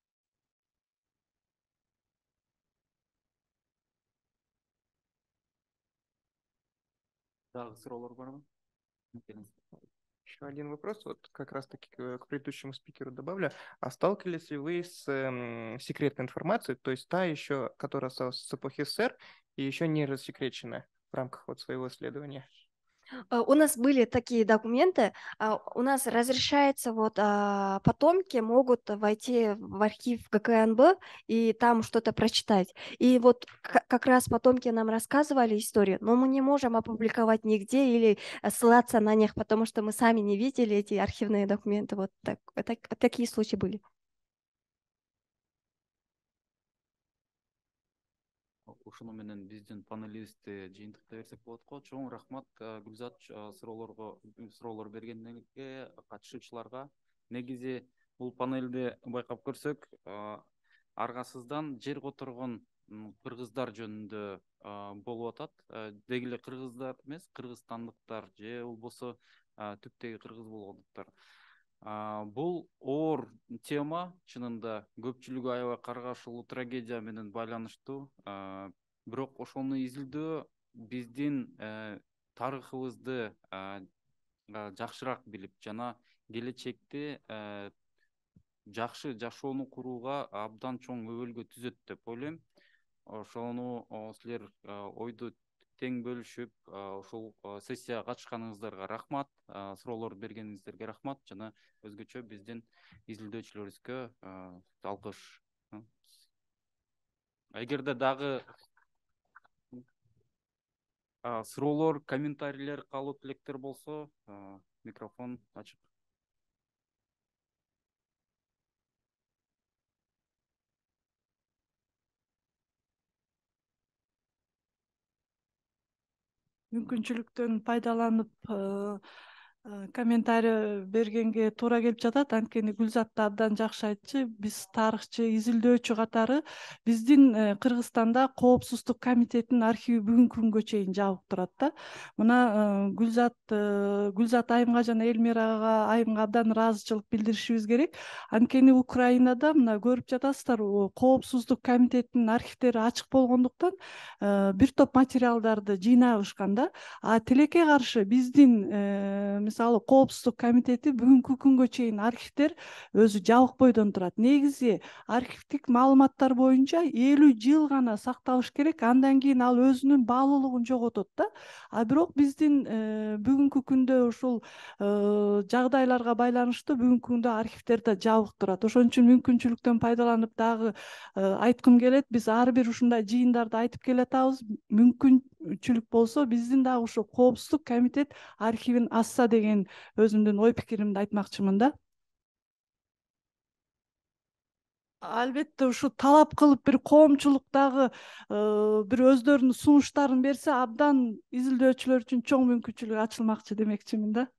Дагы суроолор барбы? Еще один вопрос, вот как раз-таки к предыдущему спикеру добавлю. А сталкивались ли вы с эм, секретной информацией, то есть та еще, которая осталась с эпохи СССР и еще не рассекречена в рамках вот своего исследования? У нас были такие документы. У нас разрешается, вот потомки могут войти в архив ГКНБ и там что-то прочитать. И вот как раз потомки нам рассказывали историю, но мы не можем опубликовать нигде или ссылаться на них, потому что мы сами не видели эти архивные документы. Вот так, так, такие случаи были. Ушуну менен биздин панелистти жыйынтыктай берсек болот го. Чоң рахмат Гүлзат суроолорго суроолор бергендерге, катышуучуларга. Негизи бул панелде байкап көрсөк, аргасыздан жер которгон кыргыздар жөнүндө болуп атат. Деги эле кыргыздар эмес, кыргызстандыктар же болбосо түптөгү кыргыз болгондуктар. Бул оор тема, чынында көпчүлүгү аябай каргашылуу трагедия менен байланыштуу. Бирок ошону изилдөө биздин тарыхыбызды жакшыраак билип жана келечекте жакшы жашоону курууга абдан чоң өбөлгө түзөт деп ойлойм. Ошону силер ойду тең бөлүшүп, ушул сессияга катышканыңыздарга рахмат, суроолор бергениңиздерге рахмат жана өзгөчө биздин изилдөөчүлөрүбүзгө алкыш. Эгерде дагы суроолор, комментарийлер, калуу тилектер болсо, микрофон ачык. Мүмкүнчүлүктөн пайдаланып комментарий бергенге туура келип жатат. Анткени Гүлзат да абдан жакшы айтчы. Биз тарыхчы, изилдөөчү катары биздин Кыргызстанда Коопсуздук комитетинин архиви бүгүнкү күнгө чейин жабык турат да. Мына Гүлзат Гүлзат айымга жана Элмирага айымга абдан ыраазычылык билдиришибиз керек. Анткени Украинада мына көрүп жатасыздар, Коопсуздук комитетинин архивдери ачык болгондуктан бир топ материалдарды жыйнай алышкан да. А тилекке каршы биздин мисалы Коопсуздук комитети бүгүнкү күнгө чейин архивдер өзү жабык бойдон турат. Негизи архивдик маалыматтар боюнча элүү жыл гана сакталыш керек, андан кийин ал өзүнүн баалуулугун жоготот да. А бирок биздин бүгүнкү күндө ушул жагдайларга байланыштуу бүгүнкү күндө архивдер да жабык турат. Ошон үчүн мүмкүнчүлүктөн пайдаланып дагы айткым келет, биз ар бир ушундай жыйындарды айтып келатабыз. Мүмкүнчүлүк болсо биздин дагы ушу Коопсуздук комитет архивин ачса деген өзүмдүн ой пикиримди айтмакчымын да. Албетте ушу талап кылып бир коомчулуктагы бир өздөрүнүн сунуштарын берсе, абдан изилдөөчүлөр үчүн чоң мүмкүнчүлүк ачылмакчы демекчимин да.